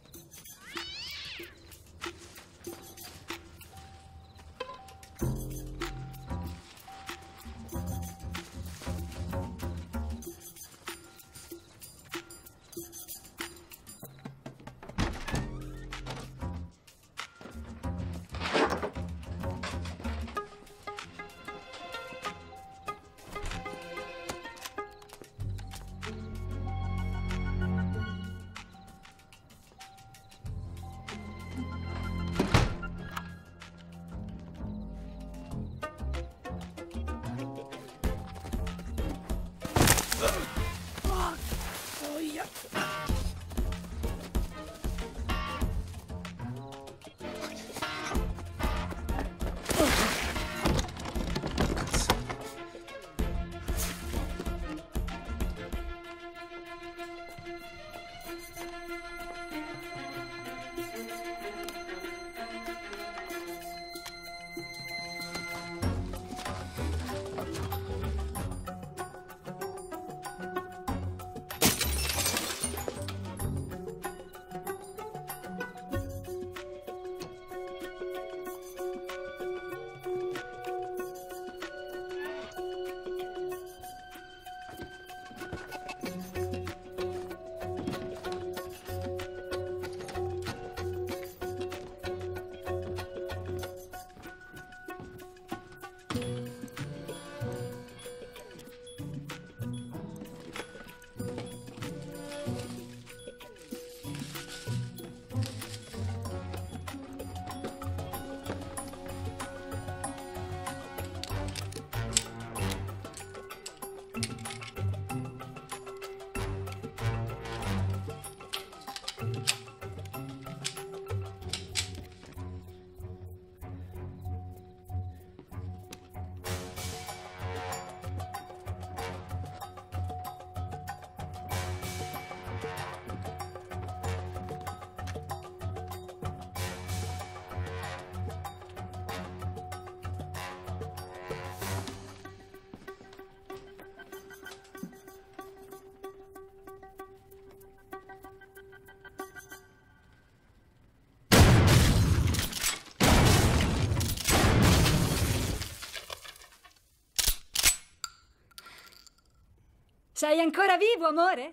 Sei ancora vivo, amore?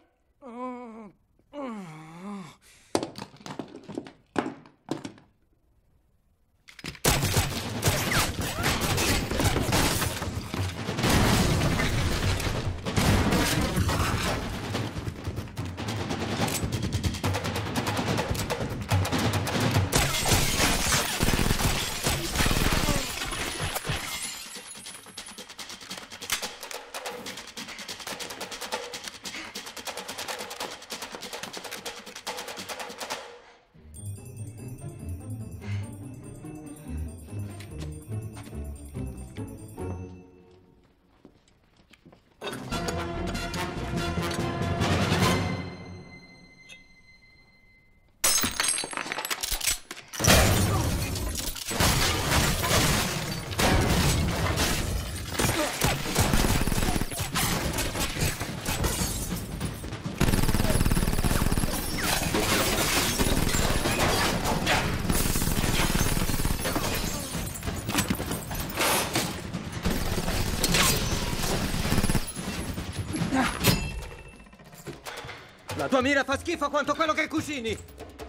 tua mira fa schifo quanto quello che cucini!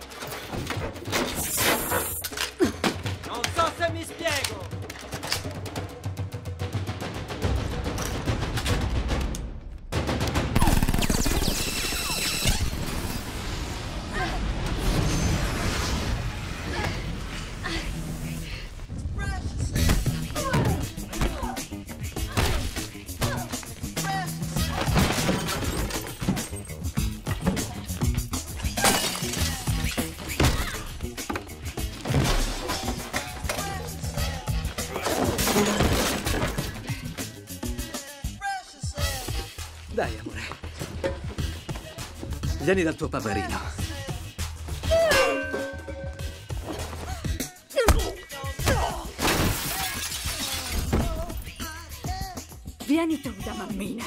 Non so se mi spiego! Dai, amore. Vieni dal tuo paparino. Vieni tu da mammina.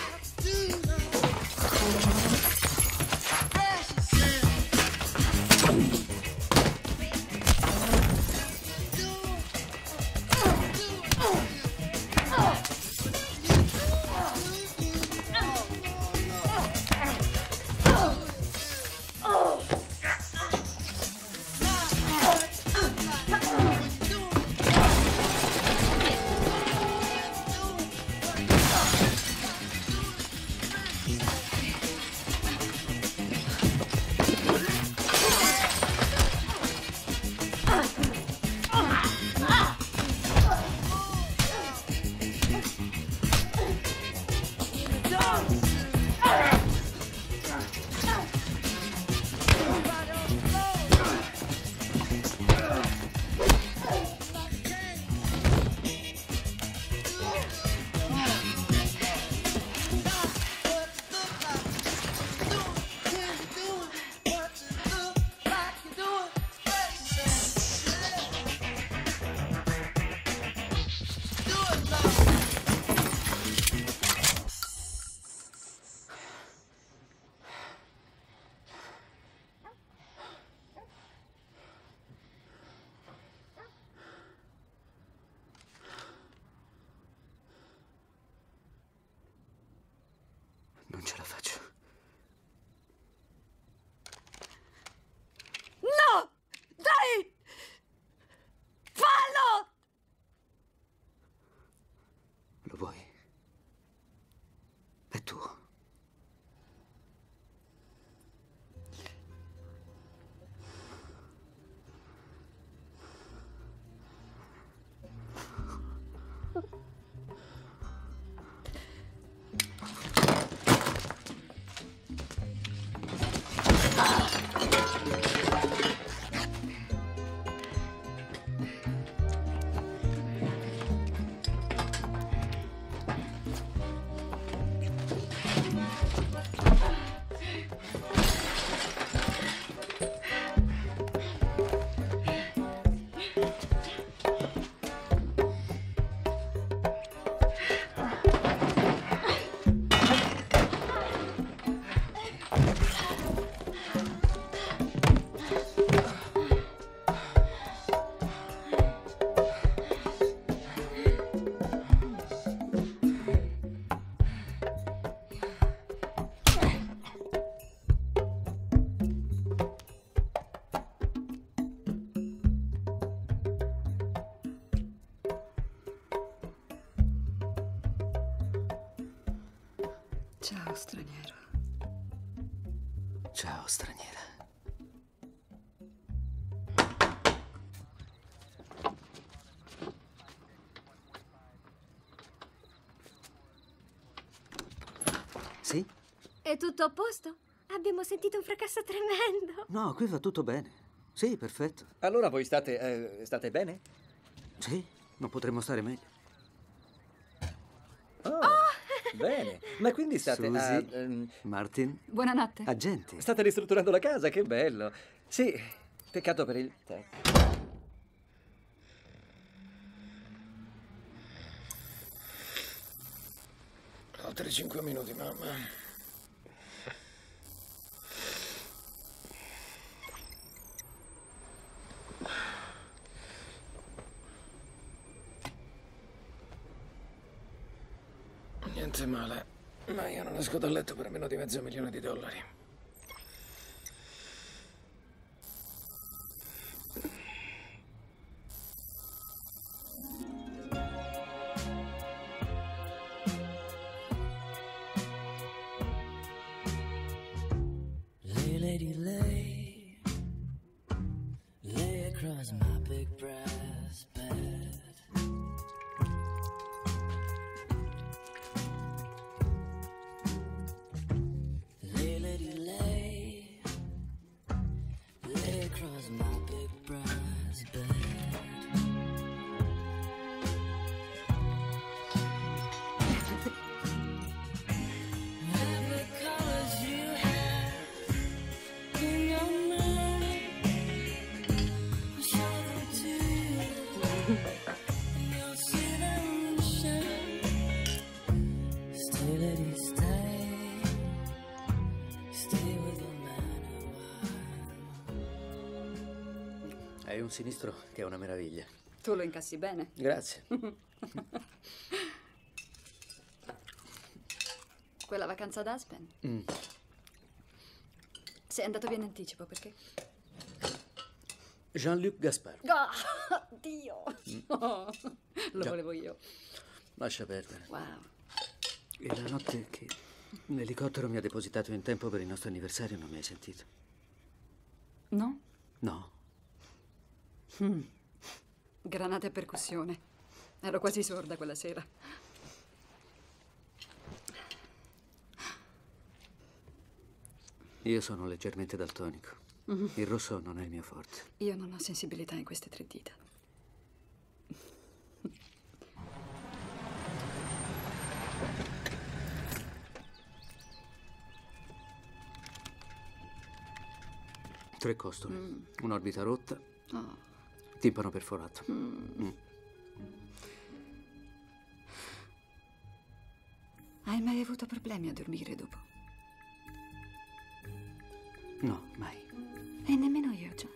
Non ce la faccio. No! Dai! Fallo! Lo vuoi? È tuo. Ciao, straniero. Ciao, straniera. Sì? È tutto a posto? Abbiamo sentito un fracasso tremendo. No, qui va tutto bene. Sì, perfetto. Allora voi state... eh, state bene? Sì, non potremmo stare meglio. Oh, bene. Ma quindi state... Suzy, ah, ehm, Martin. Buonanotte. Agenti. State ristrutturando la casa, che bello. Sì, peccato per il... Altri cinque minuti, mamma. Niente male, ma io non esco dal letto per meno di mezzo milione di dollari. across my big brass bed. Lay, lady, lay, lay across my big brass bed. Whatever colors you have in your mind, I'll show them to you, and you'll see them shine. Stay, lady, stay, stay with the man a while. Hai un sinistro che è una meraviglia. Tu lo incassi bene. Grazie. Quella vacanza ad Aspen? Mm. Sei andato via in anticipo, perché? Jean-Luc Gaspard. Ah, Dio! Oh, lo Già. volevo io. Lascia perdere. Wow. E la notte che l'elicottero mi ha depositato in tempo per il nostro anniversario non mi hai sentito? No? No. Mm. Granate a percussione. Ero quasi sorda quella sera. Io sono leggermente daltonico. Mhm. Il rosso non è il mio forte. Io non ho sensibilità in queste tre dita. Tre costole, Mm. un'orbita rotta, Oh. timpano perforato. Mm. Mm. Hai mai avuto problemi a dormire dopo? No, mai. E nemmeno io, già.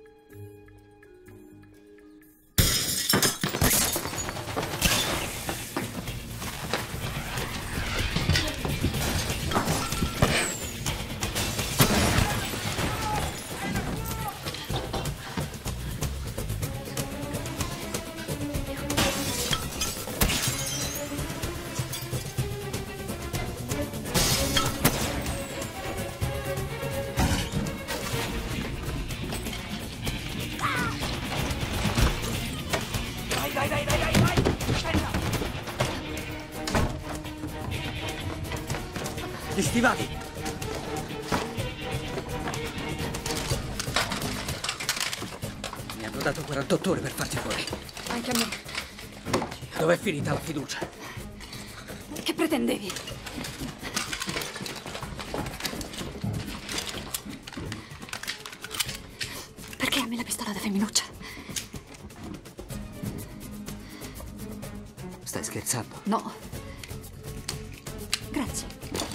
Dai, dai, dai, dai, dai, dai! Aspetta! Gli stivali! Mi hanno dato quarantotto ore per farti fuori. Anche a me. Dov'è finita la fiducia? Che pretendevi? Perché ami la pistola da femminuccia? Stai scherzando? No. Grazie.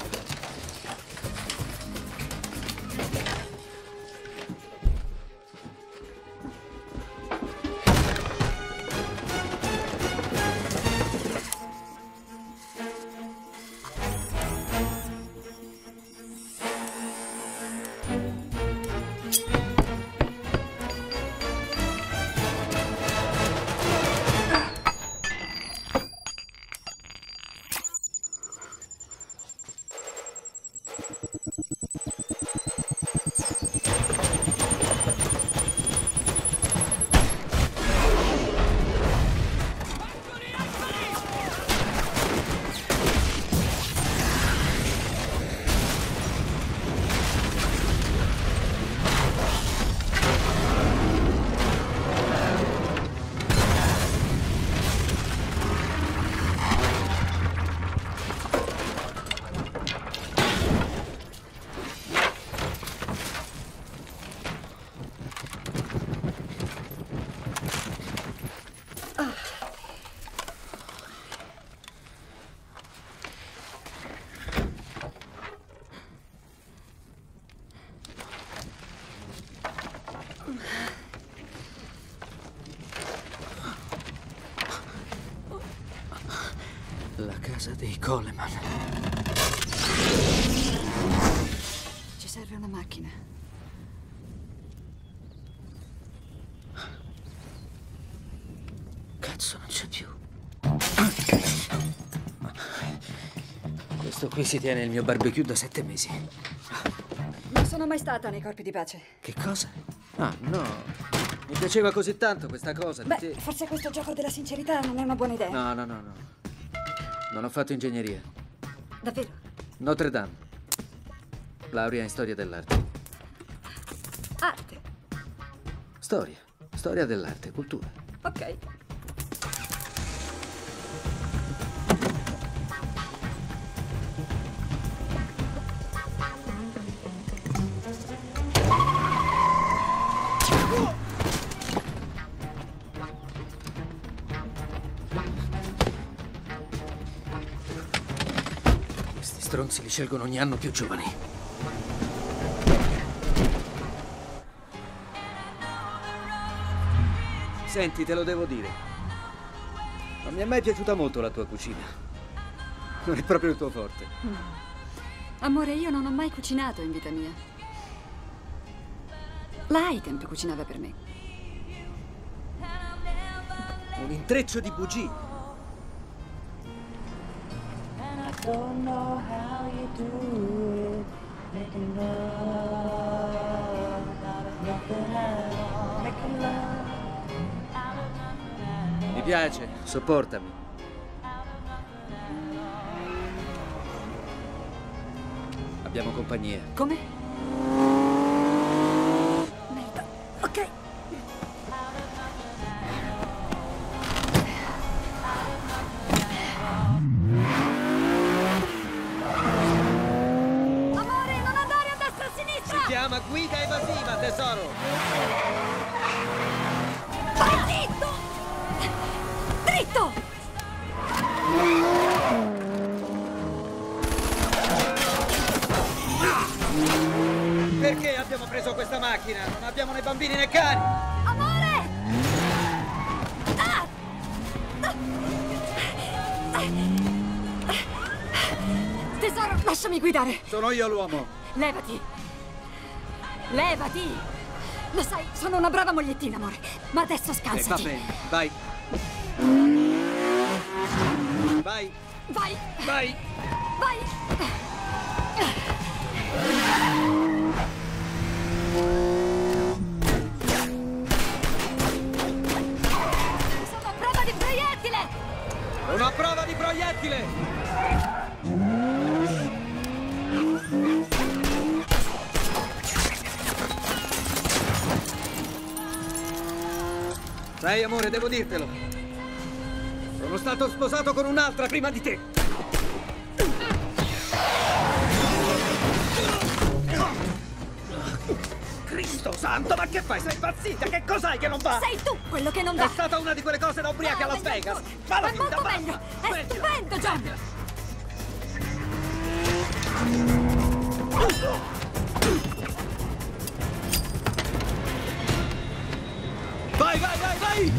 La casa dei Coleman. Ci serve una macchina. Cazzo, non c'è più. Questo qui si tiene il mio barbecue da sette mesi. Non sono mai stata nei corpi di pace. Che cosa? Ah, no. Mi piaceva così tanto questa cosa di Beh, te. forse questo gioco della sincerità non è una buona idea. No, no, no, no. Non ho fatto ingegneria. Davvero? Notre Dame. Laurea in storia dell'arte. Arte. Storia. Storia dell'arte, cultura. Ok. Questi stronzi li scelgono ogni anno più giovani. Senti, te lo devo dire. Non mi è mai piaciuta molto la tua cucina. Non è proprio il tuo forte. Mm. Amore, io non ho mai cucinato in vita mia. La Item cucinava per me. Un intreccio di bugie. Don't know how you do it, making love out of nothing at all, making love. Mi piace, sopportami. Abbiamo compagnia. Come? Merda. Ok. Amore, non andare a destra e a sinistra! Si chiama guida evasiva, tesoro! Vai zitto! Dritto! Perché abbiamo preso questa macchina? Non abbiamo né bambini né cani! Amore! Ah! Tesoro, lasciami guidare! Sono io l'uomo! Levati! Levati! Lo sai, sono una brava mogliettina, amore. Ma adesso Eh, scansati. va bene, vai! Vai! Vai! Vai! Vai! Sono a prova di proiettile! Una prova di proiettile! Sai, amore, devo dirtelo. Sono stato sposato con un'altra prima di te. Cristo santo, ma che fai? Sei impazzita? Che cos'hai che non va? Sei tu quello che non va! È stata una di quelle cose da ubriaca a Las Vegas. Falla È finta, molto basta. meglio! È stupendo, John! Vai, vai, vai, vai!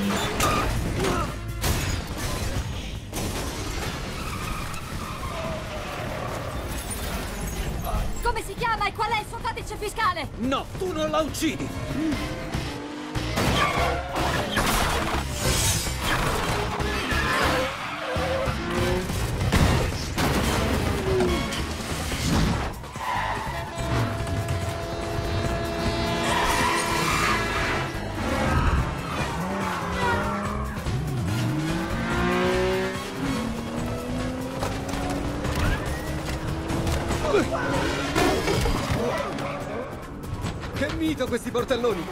Come si chiama e qual è il suo codice fiscale? No, tu non la uccidi! Che mito questi portelloni!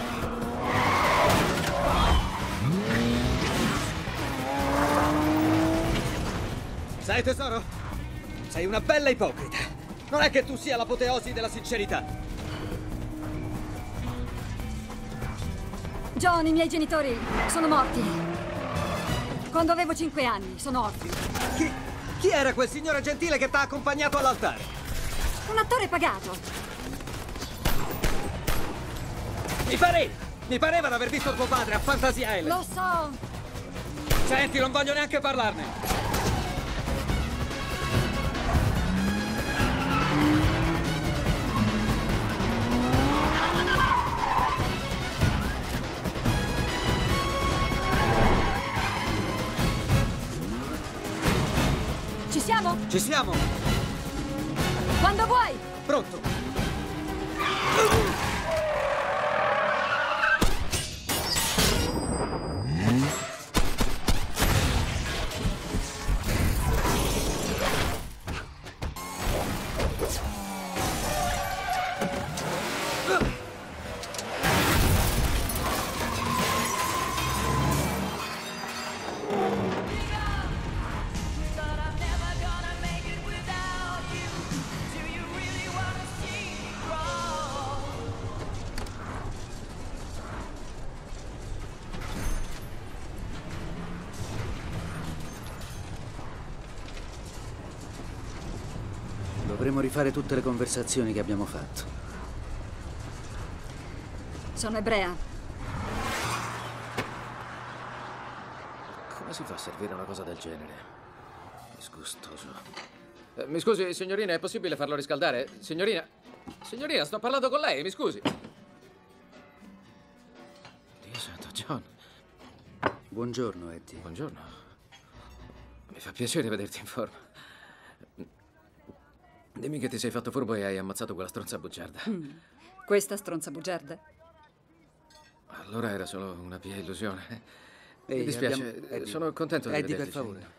Sai, tesoro? Sei una bella ipocrita. Non è che tu sia l'apoteosi della sincerità. John, i miei genitori sono morti. Quando avevo cinque anni, sono orfano. Chi, chi era quel signore gentile che t'ha accompagnato all'altare? Un attore pagato. Mi pareva, mi pareva di aver visto tuo padre a Fantasia Island. Lo so. Senti, non voglio neanche parlarne. Ci siamo? Ci siamo! Quando vuoi! Pronto! Dovremmo rifare tutte le conversazioni che abbiamo fatto. Sono ebrea. Come si fa a servire una cosa del genere? Disgustoso. Eh, mi scusi, signorina, è possibile farlo riscaldare? Signorina? Signorina, sto parlando con lei, mi scusi. Dio santo, John. Buongiorno, Eddie. Buongiorno. Mi fa piacere vederti in forma. Dimmi che ti sei fatto furbo e hai ammazzato quella stronza bugiarda. Mm. Questa stronza bugiarda? Allora era solo una pia illusione. Ehi, Mi dispiace, abbiamo- Eddie. sono contento di Eddie, vederti. per favore.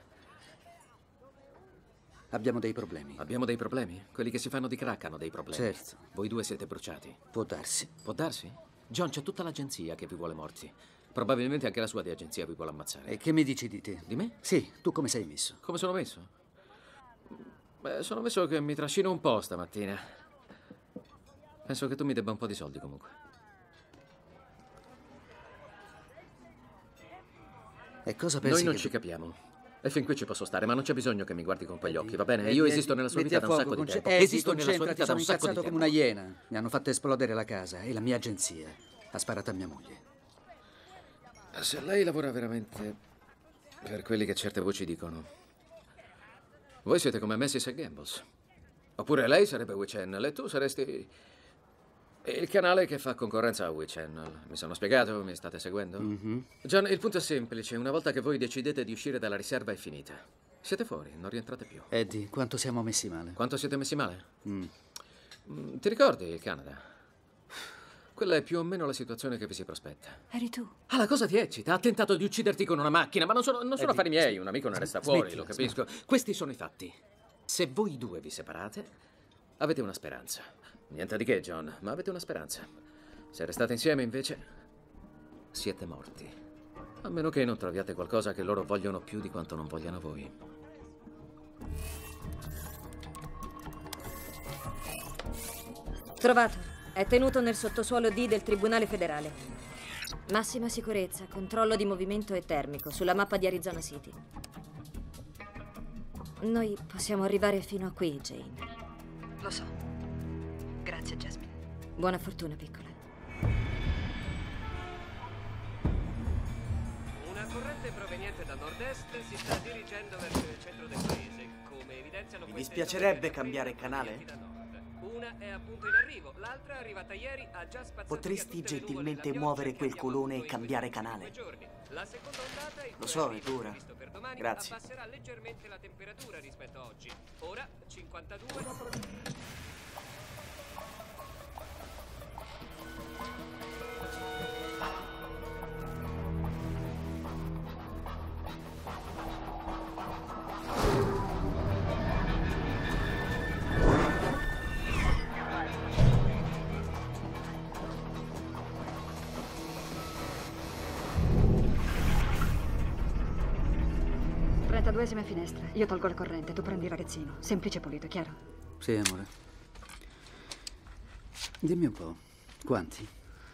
Abbiamo dei problemi. Abbiamo dei problemi? Quelli che si fanno di crack hanno dei problemi. Certo. Voi due siete bruciati. Può darsi. Può darsi? John, c'è tutta l'agenzia che vi vuole morti. Probabilmente anche la sua di agenzia vi vuole ammazzare. E che mi dici di te? Di me? Sì, tu come sei messo? Come sono messo? Beh, sono messo che mi trascino un po' stamattina. Penso che tu mi debba un po' di soldi comunque. E cosa pensi Noi non che ci tu- capiamo. E fin qui ci posso stare, ma non c'è bisogno che mi guardi con quegli occhi, va bene? Eddie, Io Eddie, esisto nella sua metti vita a da un fuoco, sacco di conce- tempo. Eddie, Esisto nella sua concentrati, vita da sono un sacco incazzato di come tempo. una iena. Mi hanno fatto esplodere la casa e la mia agenzia ha sparato a mia moglie. Se lei lavora veramente per quelli che certe voci dicono, voi siete come Macy's e Gambles. Oppure lei sarebbe We Channel e tu saresti il canale che fa concorrenza a We Channel. Mi sono spiegato? Mi state seguendo? Mhm. John, il punto è semplice. Una volta che voi decidete di uscire dalla riserva è finita. Siete fuori, non rientrate più. Eddie, quanto siamo messi male? Quanto siete messi male? Mm. Mm, Ti ricordi il Canada? Quella è più o meno la situazione che vi si prospetta. Eri tu. Ah, la cosa ti eccita. Ha tentato di ucciderti con una macchina, ma non sono, non sono Eddie, affari miei. sm- Un amico ne resta sm- fuori, smettila, lo capisco. Questi sono i fatti. Se voi due vi separate, avete una speranza. Niente di che, John, ma avete una speranza. Se restate insieme, invece, siete morti. A meno che non troviate qualcosa che loro vogliono più di quanto non vogliano voi. Trovato. È tenuto nel sottosuolo D del Tribunale Federale. Massima sicurezza, controllo di movimento e termico sulla mappa di Arizona City. Noi possiamo arrivare fino a qui, Jane. Lo so. Grazie, Jasmine. Buona fortuna, piccola. Una corrente proveniente da nord-est si sta dirigendo verso il centro del paese, come evidenziano Mi queste dispiacerebbe fotografie cambiare provenienti canale? da nord. Una è appunto in arrivo, l'altra arrivata ieri ha già spazzato Potresti via tutte le nuvole gentilmente da pioggia muovere che quel abbiamo colone e avuto in cambiare questi canale? cinque giorni. La seconda ondata, il Lo cui so, è arrivo dura. previsto per domani, Grazie. abbasserà leggermente la temperatura rispetto a oggi. Ora cinquantadue. trentaduesima finestra. Io tolgo la corrente, tu prendi il ragazzino. Semplice e pulito, chiaro? Sì, amore. Dimmi un po', quanti?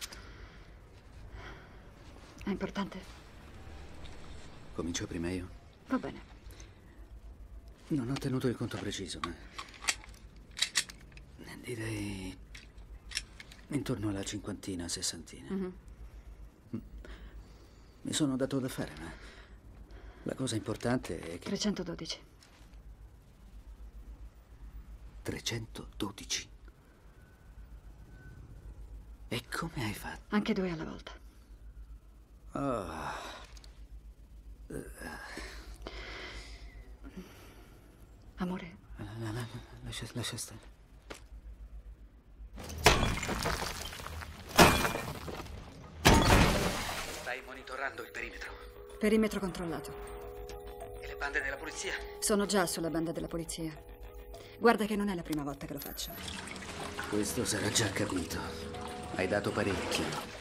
È importante? Comincio prima io. Va bene. Non ho tenuto il conto preciso, ma direi intorno alla cinquantina, sessantina. Mhm. Mi sono dato da fare, ma la cosa importante è che... trecentododici. trecentododici. E come hai fatto? Anche due alla volta. Ah. Amore, La- la- Lascia, lascia stare. Stai monitorando il perimetro. perimetro controllato. E le bande della polizia? Sono già sulla banda della polizia. Guarda che non è la prima volta che lo faccio. Questo sarà già capito. Hai dato parecchio.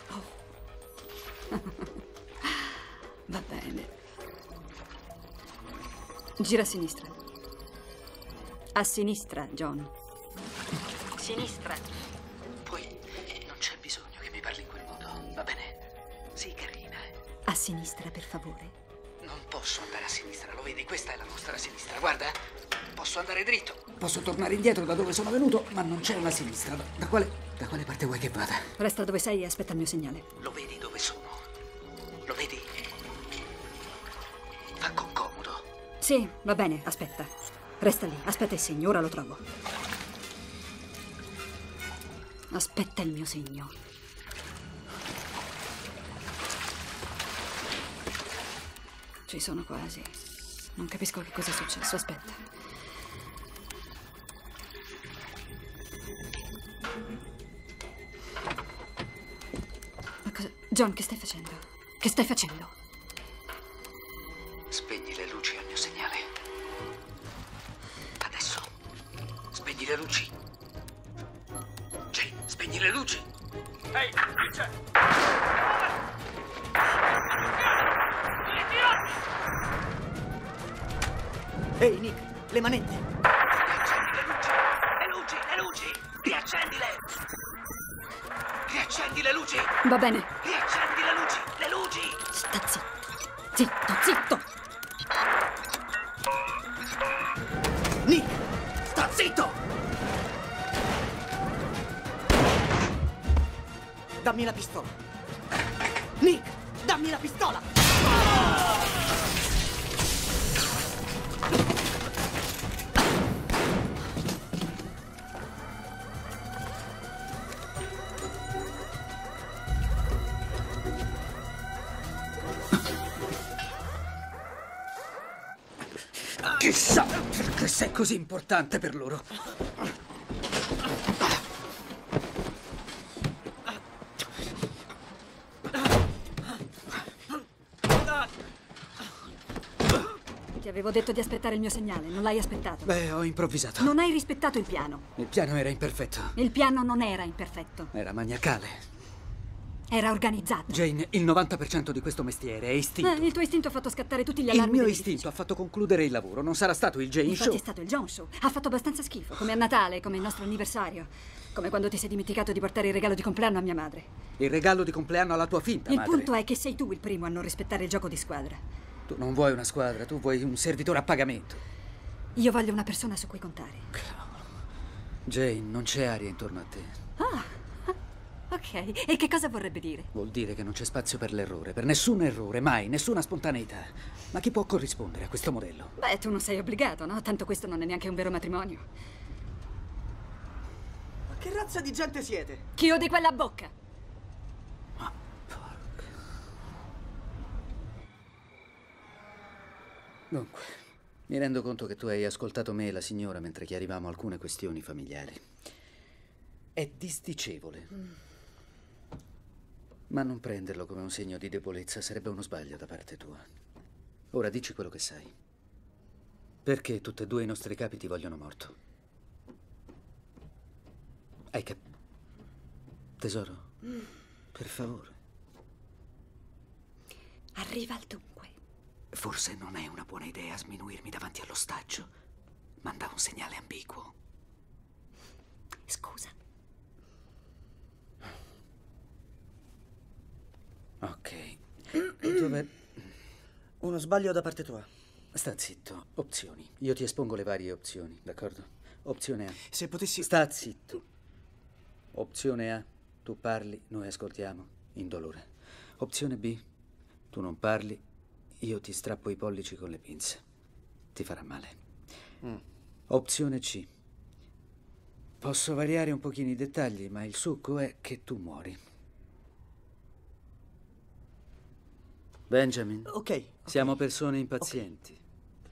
Va bene. Gira a sinistra. A sinistra, John. Sinistra. Poi non c'è bisogno che mi parli in quel modo, va bene? Sii carina. A sinistra, per favore. Non posso andare a sinistra, lo vedi? Questa è la nostra sinistra, guarda. Posso andare dritto. Posso tornare indietro da dove sono venuto, ma non c'è una sinistra. Da, da quale, da quale parte vuoi che vada? Resta dove sei e aspetta il mio segnale. Lo vedi dove sono? Lo vedi? Fa con comodo. Sì, va bene, aspetta. Resta lì, aspetta il segno, ora lo trovo. Aspetta il mio segno. Ci sono quasi. Non capisco che cosa è successo, aspetta. Ma cosa... John, che stai facendo? Che stai facendo? Spegni le luci al mio segnale. Adesso. Spegni le luci. Jay, spegni le luci. Ehi, chi c'è? Ehi, Nick, le manette. Le luci, le luci. Riaccendile. Riaccendi le luci. Va bene. Riaccendi le luci. Le luci. Sta zitto. Zitto, zitto. Nick, sta zitto. Dammi la pistola. Nick, dammi la pistola. Chissà perché sei così importante per loro. Ti avevo detto di aspettare il mio segnale, non l'hai aspettato. Beh, ho improvvisato. Non hai rispettato il piano. Il piano era imperfetto. Il piano non era imperfetto. Era maniacale. Era organizzato. Jane, il novanta per cento di questo mestiere è istinto. Eh, il tuo istinto ha fatto scattare tutti gli Il allarmi mio dell'edificio. istinto ha fatto concludere il lavoro. Non sarà stato il Jane Infatti Show. è stato il John Show. Ha fatto abbastanza schifo, come a Natale, come il nostro anniversario. Come quando ti sei dimenticato di portare il regalo di compleanno a mia madre. Il regalo di compleanno alla tua finta Il madre. punto è che sei tu il primo a non rispettare il gioco di squadra. Tu non vuoi una squadra, tu vuoi un servitore a pagamento. Io voglio una persona su cui contare. Jane, non c'è aria intorno a te. Ah, ok. E che cosa vorrebbe dire? Vuol dire che non c'è spazio per l'errore, per nessun errore, mai, nessuna spontaneità. Ma chi può corrispondere a questo modello? Beh, tu non sei obbligato, no? Tanto questo non è neanche un vero matrimonio. Ma che razza di gente siete? Chiudi quella bocca! Ma porca. Dunque, mi rendo conto che tu hai ascoltato me e la signora mentre chiarivamo alcune questioni familiari. È disdicevole. Mm. Ma non prenderlo come un segno di debolezza, sarebbe uno sbaglio da parte tua. Ora dici quello che sai. Perché tutti e due i nostri capi ti vogliono morto? Hai cap... Tesoro, mm. per favore. Arriva al dunque. Forse non è una buona idea sminuirmi davanti all'ostaggio. Manda un segnale ambiguo. Scusa. Ok. E dov'è? Uno sbaglio da parte tua. Sta zitto. Opzioni. Io ti espongo le varie opzioni, d'accordo? Opzione A. Se potessi... Sta zitto. Opzione A. Tu parli, noi ascoltiamo, indolore. Opzione B. Tu non parli, io ti strappo i pollici con le pinze. Ti farà male. Mm. Opzione C. Posso variare un pochino i dettagli, ma il succo è che tu muori. Benjamin. Ok. okay. Siamo persone impazienti. Okay.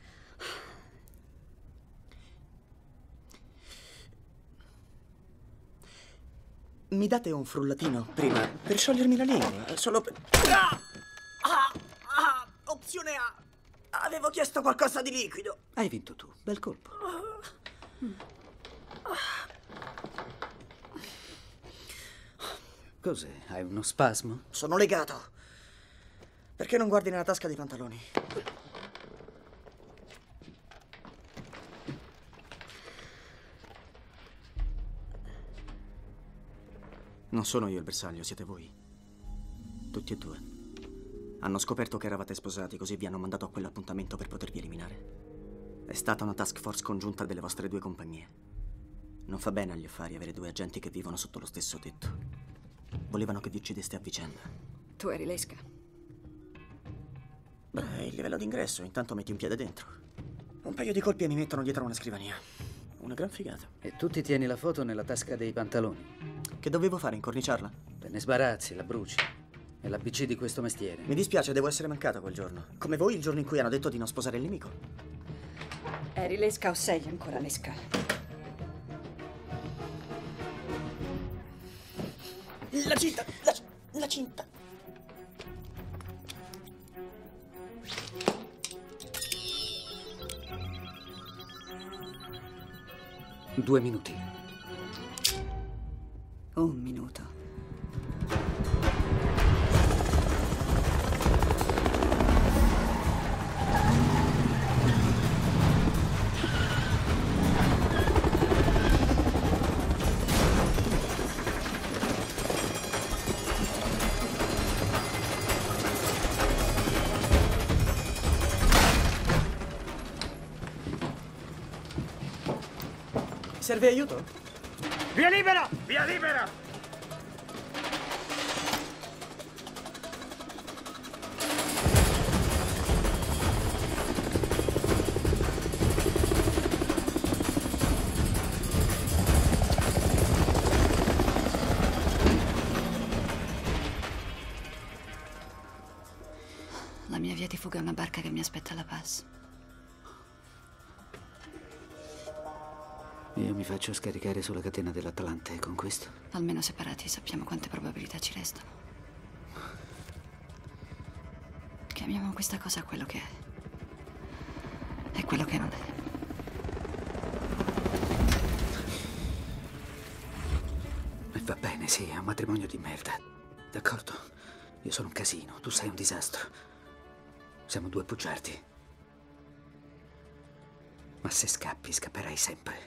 Mi date un frullatino prima per sciogliermi la lingua? Solo per... Ah! Ah! Ah! Opzione A. Avevo chiesto qualcosa di liquido. Hai vinto tu. Bel colpo. Cos'è? Hai uno spasmo? Sono legato. Perché non guardi nella tasca dei pantaloni? Non sono io il bersaglio, siete voi. Tutti e due. Hanno scoperto che eravate sposati, così vi hanno mandato a quell'appuntamento per potervi eliminare. È stata una task force congiunta delle vostre due compagnie. Non fa bene agli affari avere due agenti che vivono sotto lo stesso tetto. Volevano che vi uccideste a vicenda. Tu eri l'esca. Beh, il livello d'ingresso, intanto metti un piede dentro. Un paio di colpi e mi mettono dietro una scrivania. Una gran figata. E tu ti tieni la foto nella tasca dei pantaloni. Che dovevo fare, incorniciarla? Te ne sbarazzi, la bruci. È l'A B C di questo mestiere. Mi dispiace, devo essere mancata quel giorno. Come voi il giorno in cui hanno detto di non sposare il nemico. Eri l'esca o sei ancora l'esca? La cinta! La, la cinta! Due minuti. Un minuto. Serve aiuto? Via libera! Via libera! La mia via di fuga è una barca che mi aspetta alla Paz. Io mi faccio scaricare sulla catena dell'Atlante con questo. Almeno separati sappiamo quante probabilità ci restano. Chiamiamo questa cosa quello che è. E quello che non è. E va bene, sì, è un matrimonio di merda. D'accordo? Io sono un casino, tu sei un disastro. Siamo due bugiardi. Ma se scappi, scapperai sempre.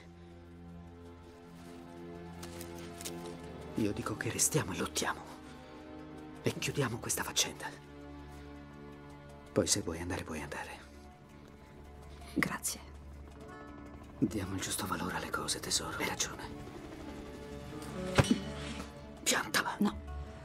Io dico che restiamo e lottiamo. E chiudiamo questa faccenda. Poi se vuoi andare, puoi andare. Grazie. Diamo il giusto valore alle cose, tesoro. Hai ragione. Piantala. No.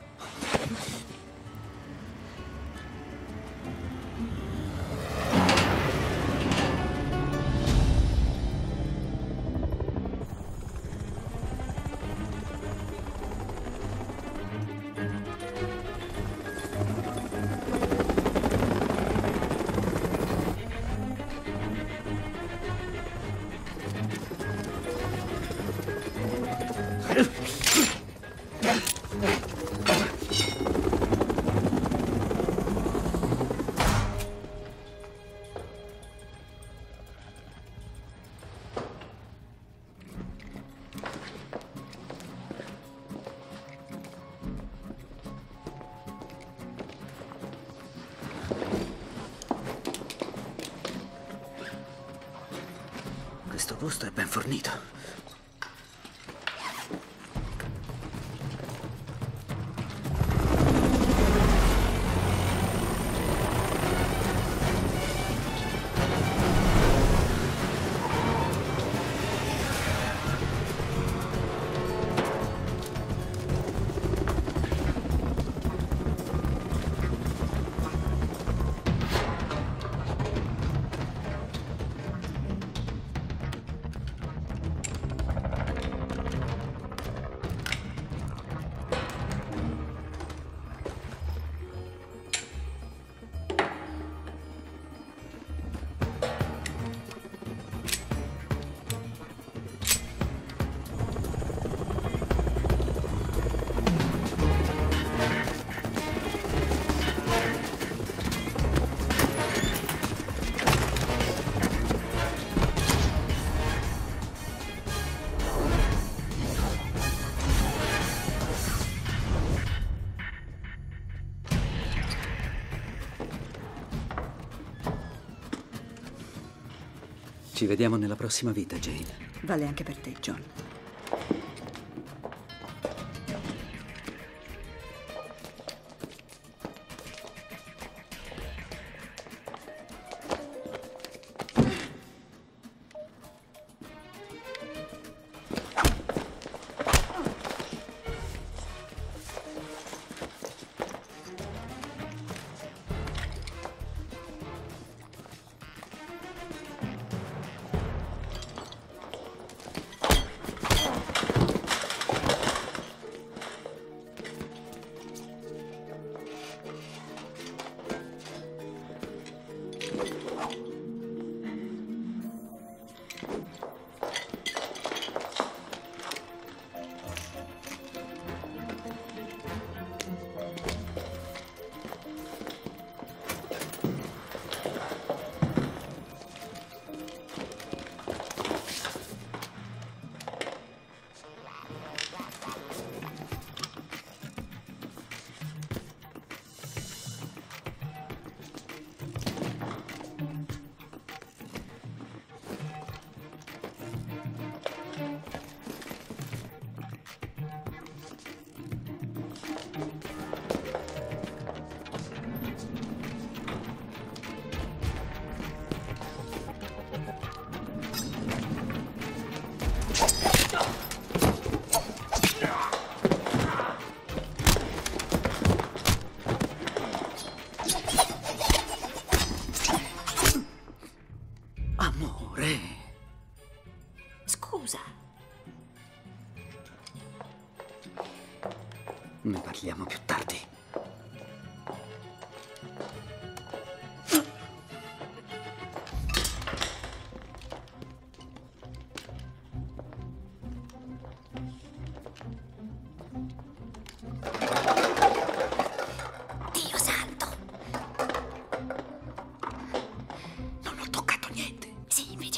Questo posto è ben fornito. Ci vediamo nella prossima vita, Jane. Vale anche per te, John. Ne parliamo più tardi. Dio santo! Non ho toccato niente. Sì, invece.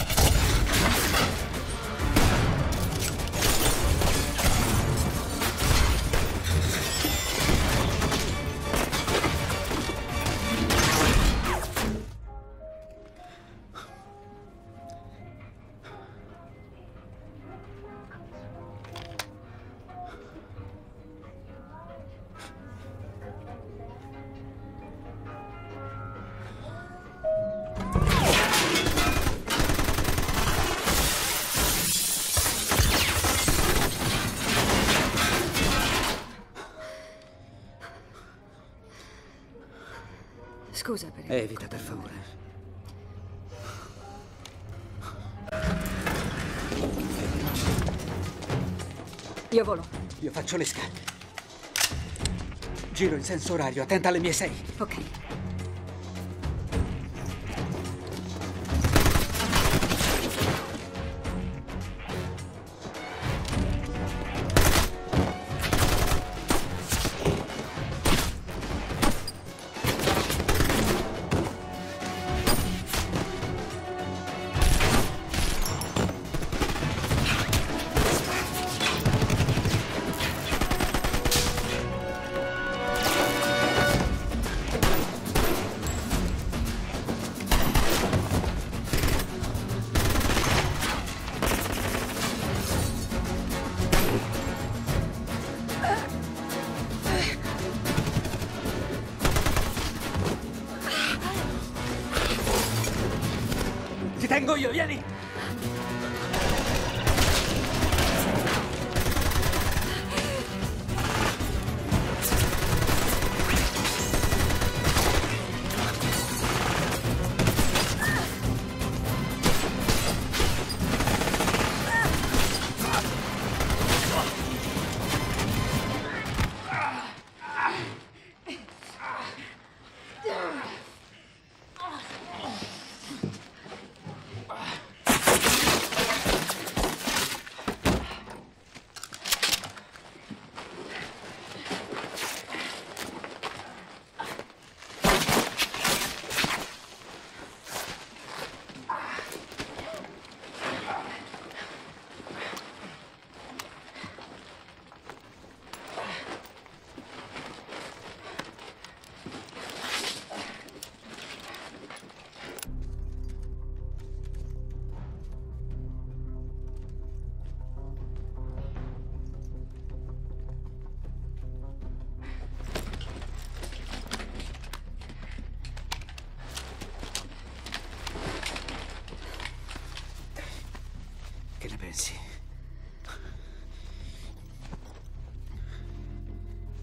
Scusa per il... Evita, per favore. Io volo. Io faccio le scale. Giro in senso orario, attenta alle mie sei. Ok. Ti tengo io, vieni!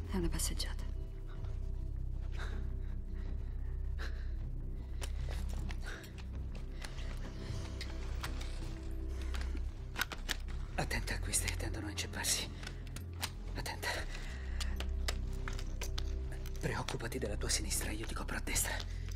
È una passeggiata. Attenta, queste tendono a incepparsi. Attenta. Preoccupati della tua sinistra, io ti copro a destra.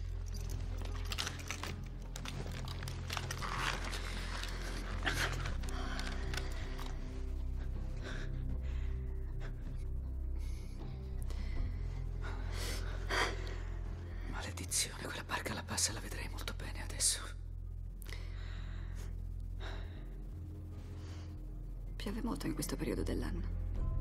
Maledizione, quella barca la passa, la vedrei molto bene adesso. Piove molto in questo periodo dell'anno.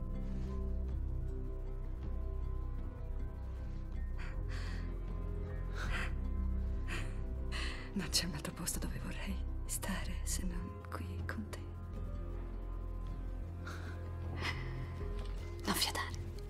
Non c'è un altro posto dove vorrei stare se non qui con te. Non fiatare.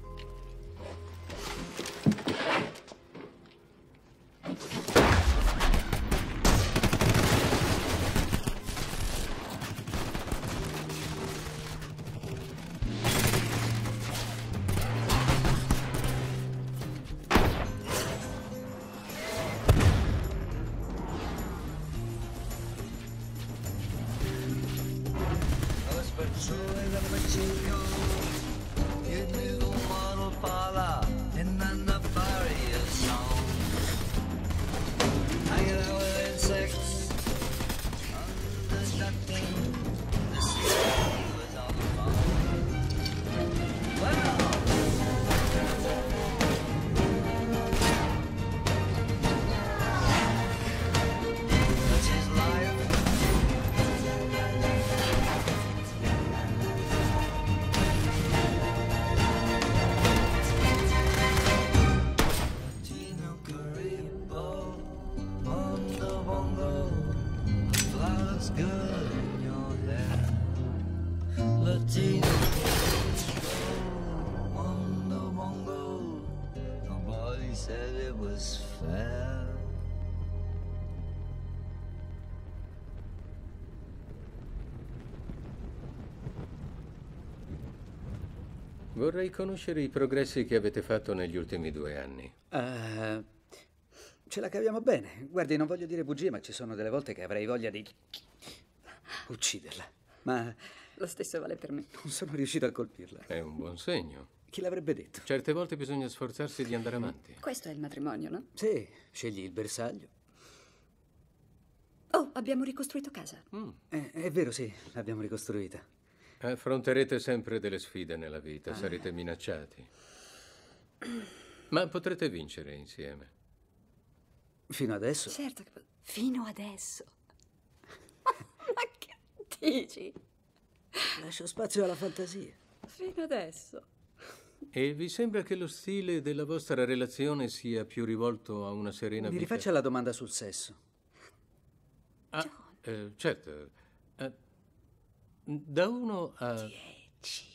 Vorrei conoscere i progressi che avete fatto negli ultimi due anni. Uh, ce la caviamo bene. Guardi, non voglio dire bugie, ma ci sono delle volte che avrei voglia di ucciderla. Ma lo stesso vale per me. Non sono riuscito a colpirla. È un buon segno. Chi l'avrebbe detto? Certe volte bisogna sforzarsi di andare avanti. Questo è il matrimonio, no? Sì, scegli il bersaglio. Oh, abbiamo ricostruito casa. Mm. Eh, è vero, sì, l'abbiamo ricostruita. Affronterete sempre delle sfide nella vita, Ah. sarete minacciati. Ma potrete vincere insieme. Fino adesso? Certo che... Fino adesso. Ma che dici? Lascio spazio alla fantasia. Fino adesso. E vi sembra che lo stile della vostra relazione sia più rivolto a una serena Mi vita? rifaccia la domanda sul sesso. Ah, eh, certo. Eh, da uno a... Dieci.